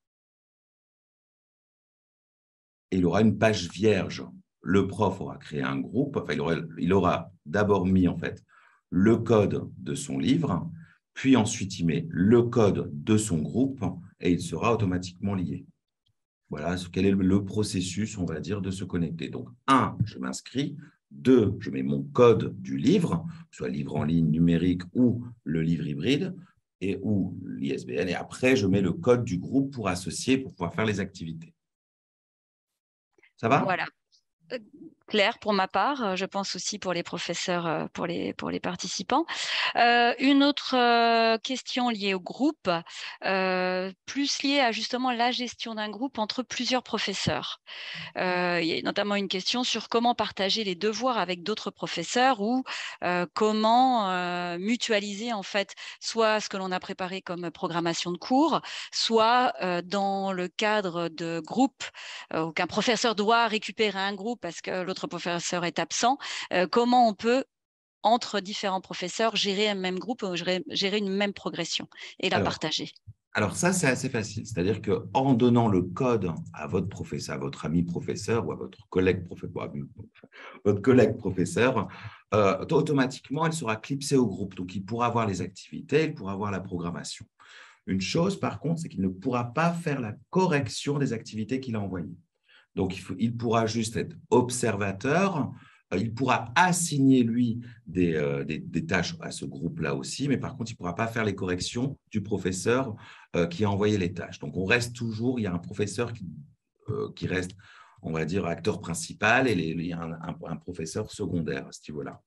et il aura une page vierge. Le prof aura créé un groupe, enfin, il aura, il aura d'abord mis, en fait, le code de son livre, puis ensuite, il met le code de son groupe et il sera automatiquement lié. Voilà quel est le processus, on va dire, de se connecter. Donc, un, je m'inscris. Deux, je mets mon code du livre, soit livre en ligne numérique ou le livre hybride, et, ou l'I S B N. Et après, je mets le code du groupe pour associer, pour pouvoir faire les activités. Ça va? Voilà. Clair pour ma part, je pense aussi pour les professeurs, pour les, pour les participants. Euh, une autre euh, question liée au groupe, euh, plus liée à justement la gestion d'un groupe entre plusieurs professeurs. Euh, il y a notamment une question sur comment partager les devoirs avec d'autres professeurs ou euh, comment euh, mutualiser en fait soit ce que l'on a préparé comme programmation de cours, soit euh, dans le cadre de groupes euh, où qu'un professeur doit récupérer un groupe parce que l'autre professeur est absent, euh, comment on peut entre différents professeurs gérer un même groupe, gérer, gérer une même progression et la Alors, partager. Alors ça, c'est assez facile. C'est-à-dire qu'en donnant le code à votre professeur, à votre ami professeur ou à votre collègue, profe... votre collègue professeur, euh, automatiquement, elle sera clipsée au groupe. Donc, il pourra voir les activités, il pourra voir la programmation. Une chose, par contre, c'est qu'il ne pourra pas faire la correction des activités qu'il a envoyées. Donc, il, faut, il pourra juste être observateur. Il pourra assigner, lui, des, euh, des, des tâches à ce groupe-là aussi, mais par contre, il ne pourra pas faire les corrections du professeur euh, qui a envoyé les tâches. Donc, on reste toujours, il y a un professeur qui, euh, qui reste, on va dire, acteur principal et les, il y a un, un, un professeur secondaire à ce niveau-là.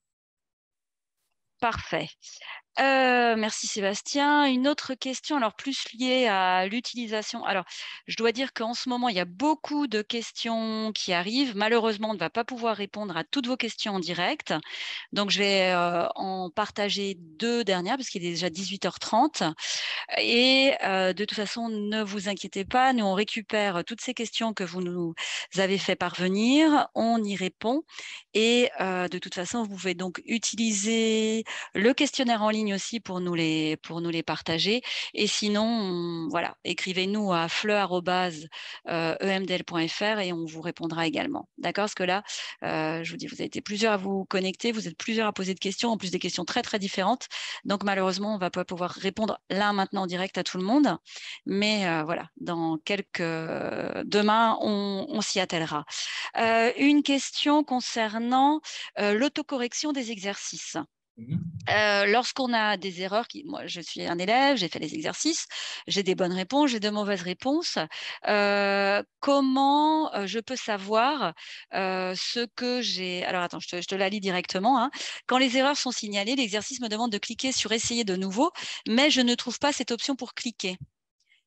Parfait. Euh, merci Sébastien. Une autre question, alors plus liée à l'utilisation. Alors, je dois dire qu'en ce moment, il y a beaucoup de questions qui arrivent. Malheureusement, on ne va pas pouvoir répondre à toutes vos questions en direct. Donc, je vais euh, en partager deux dernières parce qu'il est déjà dix-huit heures trente. Et euh, de toute façon, ne vous inquiétez pas, nous on récupère toutes ces questions que vous nous avez fait parvenir, on y répond. Et euh, de toute façon, vous pouvez donc utiliser le questionnaire en ligne aussi pour nous les, pour nous les partager. Et sinon, on, voilà, écrivez-nous à fleu arobase e m d l point f r et on vous répondra également. D'accord? Parce que là, euh, je vous dis, vous avez été plusieurs à vous connecter, vous êtes plusieurs à poser de questions, en plus des questions très, très différentes. Donc, malheureusement, on ne va pas pouvoir répondre là maintenant en direct à tout le monde. Mais euh, voilà, dans quelques... Demain, on, on s'y attellera. Euh, une question concernant euh, l'autocorrection des exercices. Euh, lorsqu'on a des erreurs, qui, moi je suis un élève, j'ai fait les exercices, j'ai des bonnes réponses, j'ai de mauvaises réponses, euh, comment euh, je peux savoir euh, ce que j'ai… Alors attends, je te, je te la lis directement. Hein. Quand les erreurs sont signalées, l'exercice me demande de cliquer sur essayer de nouveau, mais je ne trouve pas cette option pour cliquer.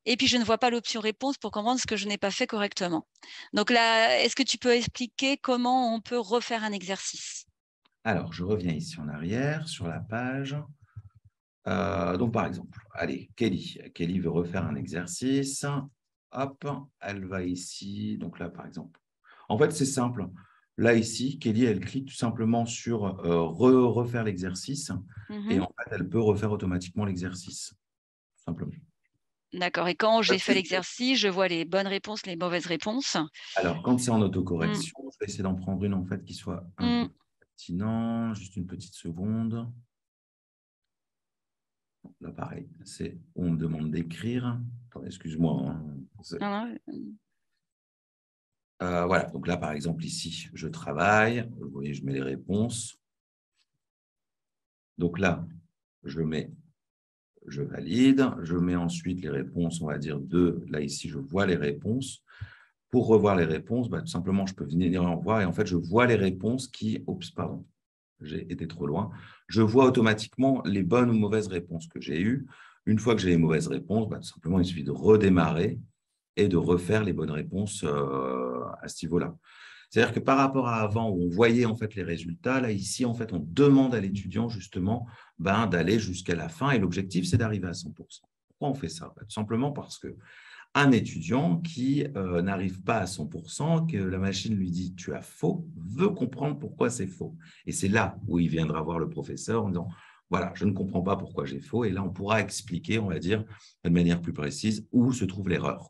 et puis je ne vois pas l'option réponse pour comprendre ce que je n'ai pas fait correctement. Donc là, est-ce que tu peux expliquer comment on peut refaire un exercice? Alors, je reviens ici en arrière sur la page. Euh, donc, par exemple, allez, Kelly. Kelly veut refaire un exercice. Hop, elle va ici. Donc là, par exemple. En fait, c'est simple. Là, ici, Kelly, elle clique tout simplement sur euh, re refaire l'exercice. Mm-hmm. Et en fait, elle peut refaire automatiquement l'exercice. Simplement. D'accord. Et quand j'ai fait l'exercice, je vois les bonnes réponses, les mauvaises réponses. Alors, quand c'est en autocorrection, mm. je vais essayer d'en prendre une en fait qui soit un mm. peu pertinent. Juste une petite seconde. Là, pareil, c'est on me demande d'écrire. Excuse-moi. Hein. Ah, euh, voilà, donc là, par exemple, ici, je travaille. Vous voyez, je mets les réponses. Donc là, je mets, je valide. Je mets ensuite les réponses, on va dire de, là, ici, je vois les réponses. Pour revoir les réponses, bah, tout simplement, je peux venir en voir et en fait, je vois les réponses qui, oups, pardon, j'ai été trop loin. Je vois automatiquement les bonnes ou mauvaises réponses que j'ai eues. Une fois que j'ai les mauvaises réponses, bah, tout simplement, il suffit de redémarrer et de refaire les bonnes réponses euh, à ce niveau-là. C'est-à-dire que par rapport à avant, où on voyait en fait les résultats, là, ici, en fait, on demande à l'étudiant justement ben, d'aller jusqu'à la fin et l'objectif, c'est d'arriver à cent pour cent. Pourquoi on fait ça? Tout simplement parce que un étudiant qui euh, n'arrive pas à cent pour cent, que la machine lui dit « tu as faux », veut comprendre pourquoi c'est faux. Et c'est là où il viendra voir le professeur en disant « voilà, je ne comprends pas pourquoi j'ai faux ». Et là, on pourra expliquer, on va dire, de manière plus précise, où se trouve l'erreur.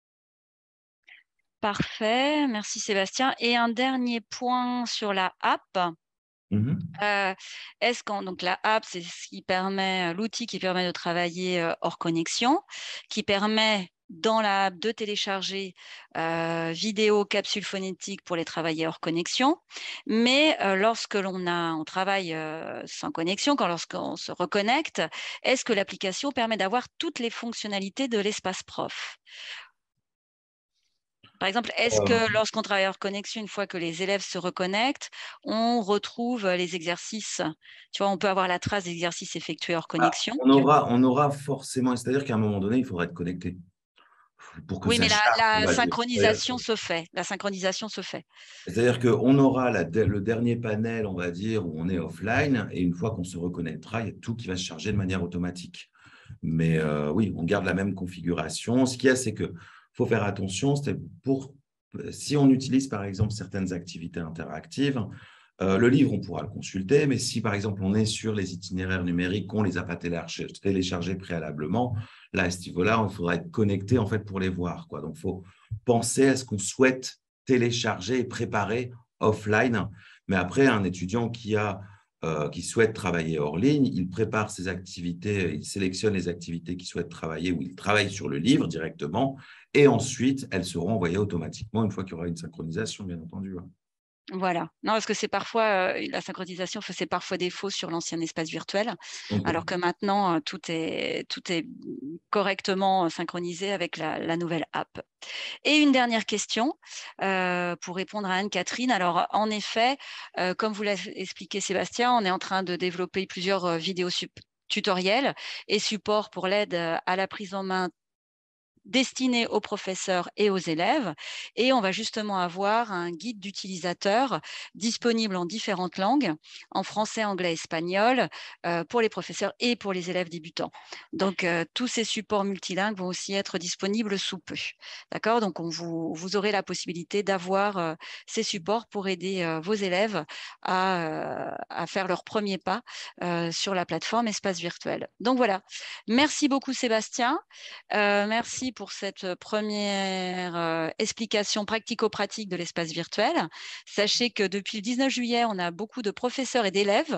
Parfait, merci Sébastien. Et un dernier point sur la app. Mmh. Euh, est-ce qu'on donc la app, c'est ce qui permet, l'outil qui permet de travailler euh, hors connexion, qui permet dans la app de télécharger euh, vidéo, capsules phonétiques pour les travailler hors connexion. Mais euh, lorsque l'on a, on travaille euh, sans connexion, quand lorsqu'on se reconnecte, est-ce que l'application permet d'avoir toutes les fonctionnalités de l'espace prof? Par exemple, est-ce que lorsqu'on travaille hors connexion, une fois que les élèves se reconnectent, on retrouve les exercices? Tu vois, on peut avoir la trace des exercices effectués hors connexion. Ah, on, aura, on aura forcément, c'est-à-dire qu'à un moment donné, il faudra être connecté. Pour que oui, ça mais la, charge, la synchronisation se fait. La synchronisation se fait. C'est-à-dire qu'on aura la, le dernier panel, on va dire, où on est offline, et une fois qu'on se reconnectera, il y a tout qui va se charger de manière automatique. Mais euh, oui, on garde la même configuration. Ce qu'il y a, c'est qu'il faut faire attention. Pour, si on utilise, par exemple, certaines activités interactives, euh, le livre, on pourra le consulter, mais si, par exemple, on est sur les itinéraires numériques, qu'on ne les a pas téléchargés préalablement, là, à ce niveau-là, il faudra être connecté, en fait, pour les voir, quoi. Donc, il faut penser à ce qu'on souhaite télécharger et préparer offline. Mais après, un étudiant qui a Euh, qui souhaite travailler hors ligne, il prépare ses activités, il sélectionne les activités qu'il souhaite travailler ou il travaille sur le livre directement et ensuite, elles seront envoyées automatiquement une fois qu'il y aura une synchronisation, bien entendu. Voilà. Non, parce que c'est parfois, euh, la synchronisation faisait parfois défaut sur l'ancien espace virtuel, okay. Alors que maintenant, euh, tout est, tout est correctement synchronisé avec la, la nouvelle app. Et une dernière question euh, pour répondre à Anne-Catherine. Alors, en effet, euh, comme vous l'a expliqué Sébastien, on est en train de développer plusieurs euh, vidéos tutoriels et supports pour l'aide à la prise en main destiné aux professeurs et aux élèves. Et on va justement avoir un guide d'utilisateur disponible en différentes langues, en français, anglais, espagnol, euh, pour les professeurs et pour les élèves débutants. Donc, euh, tous ces supports multilingues vont aussi être disponibles sous peu. D'accord? Donc, on vous, vous aurez la possibilité d'avoir euh, ces supports pour aider euh, vos élèves à, euh, à faire leur premier pas euh, sur la plateforme Espace Virtuel. Donc, voilà. Merci beaucoup, Sébastien. Euh, merci pour cette première euh, explication pratico-pratique de l'espace virtuel. Sachez que depuis le dix-neuf juillet, on a beaucoup de professeurs et d'élèves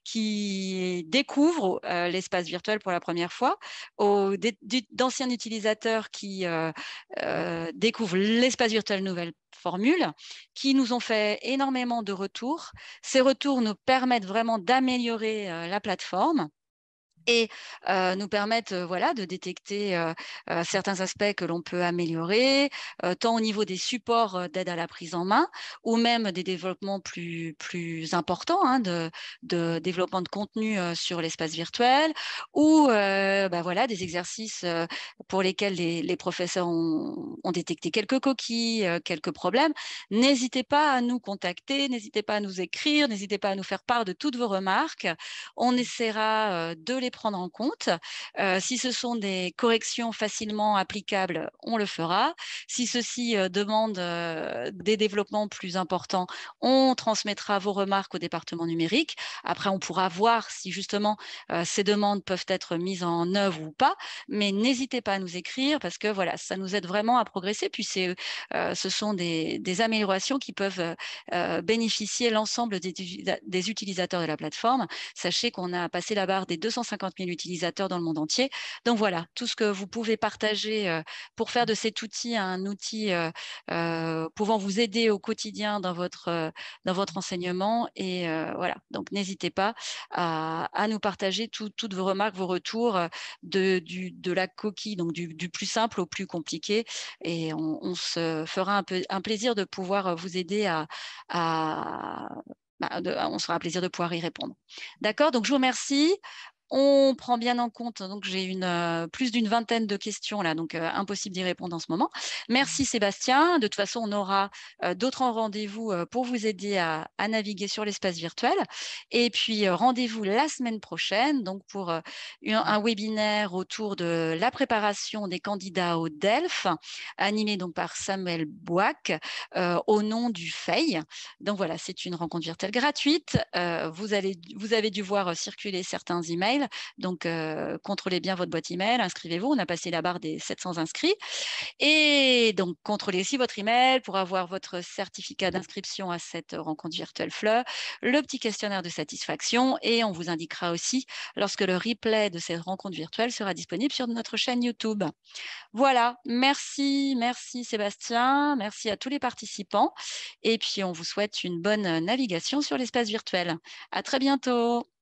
qui découvrent euh, l'espace virtuel pour la première fois, d'anciens utilisateurs qui euh, euh, découvrent l'espace virtuel nouvelle formule, qui nous ont fait énormément de retours. Ces retours nous permettent vraiment d'améliorer euh, la plateforme. et euh, nous permettent euh, voilà, de détecter euh, euh, certains aspects que l'on peut améliorer, euh, tant au niveau des supports euh, d'aide à la prise en main, ou même des développements plus, plus importants, hein, de, de développement de contenu euh, sur l'espace virtuel, ou euh, bah, voilà, des exercices euh, pour lesquels les, les professeurs ont, ont détecté quelques coquilles, euh, quelques problèmes. N'hésitez pas à nous contacter, n'hésitez pas à nous écrire, n'hésitez pas à nous faire part de toutes vos remarques. On essaiera euh, de les prendre en compte. Euh, si ce sont des corrections facilement applicables, on le fera. Si ceci euh, demande euh, des développements plus importants, on transmettra vos remarques au département numérique. Après, on pourra voir si justement euh, ces demandes peuvent être mises en œuvre ou pas. Mais n'hésitez pas à nous écrire parce que voilà, ça nous aide vraiment à progresser. Puis c'est, euh, ce sont des, des améliorations qui peuvent euh, bénéficier l'ensemble des, des utilisateurs de la plateforme. Sachez qu'on a passé la barre des deux cent cinquante mille utilisateurs dans le monde entier. Donc voilà, tout ce que vous pouvez partager euh, pour faire de cet outil un outil euh, euh, pouvant vous aider au quotidien dans votre, euh, dans votre enseignement. Et euh, voilà, donc n'hésitez pas à, à nous partager tout, toutes vos remarques, vos retours euh, de, du, de la coquille, donc du, du plus simple au plus compliqué. Et on, on se fera un, peu, un plaisir de pouvoir vous aider à, à bah, de, on sera un plaisir de pouvoir y répondre. D'accord, donc je vous remercie. On prend bien en compte, donc j'ai une, euh, plus d'une vingtaine de questions là, donc euh, impossible d'y répondre en ce moment. Merci Sébastien. De toute façon, on aura euh, d'autres rendez-vous euh, pour vous aider à, à naviguer sur l'espace virtuel. Et puis, euh, rendez-vous la semaine prochaine donc pour euh, un, un webinaire autour de la préparation des candidats au D E L F, animé donc par Samuel Bouac euh, au nom du F E I. Donc voilà, c'est une rencontre virtuelle gratuite. Euh, vous, allez, vous avez dû voir circuler certains emails. Donc, euh, contrôlez bien votre boîte email, inscrivez-vous. On a passé la barre des sept cents inscrits. Et donc, contrôlez aussi votre email pour avoir votre certificat d'inscription à cette rencontre virtuelle F L E, le petit questionnaire de satisfaction. Et on vous indiquera aussi lorsque le replay de cette rencontre virtuelle sera disponible sur notre chaîne YouTube. Voilà, merci, merci Sébastien, merci à tous les participants. Et puis, on vous souhaite une bonne navigation sur l'espace virtuel. À très bientôt.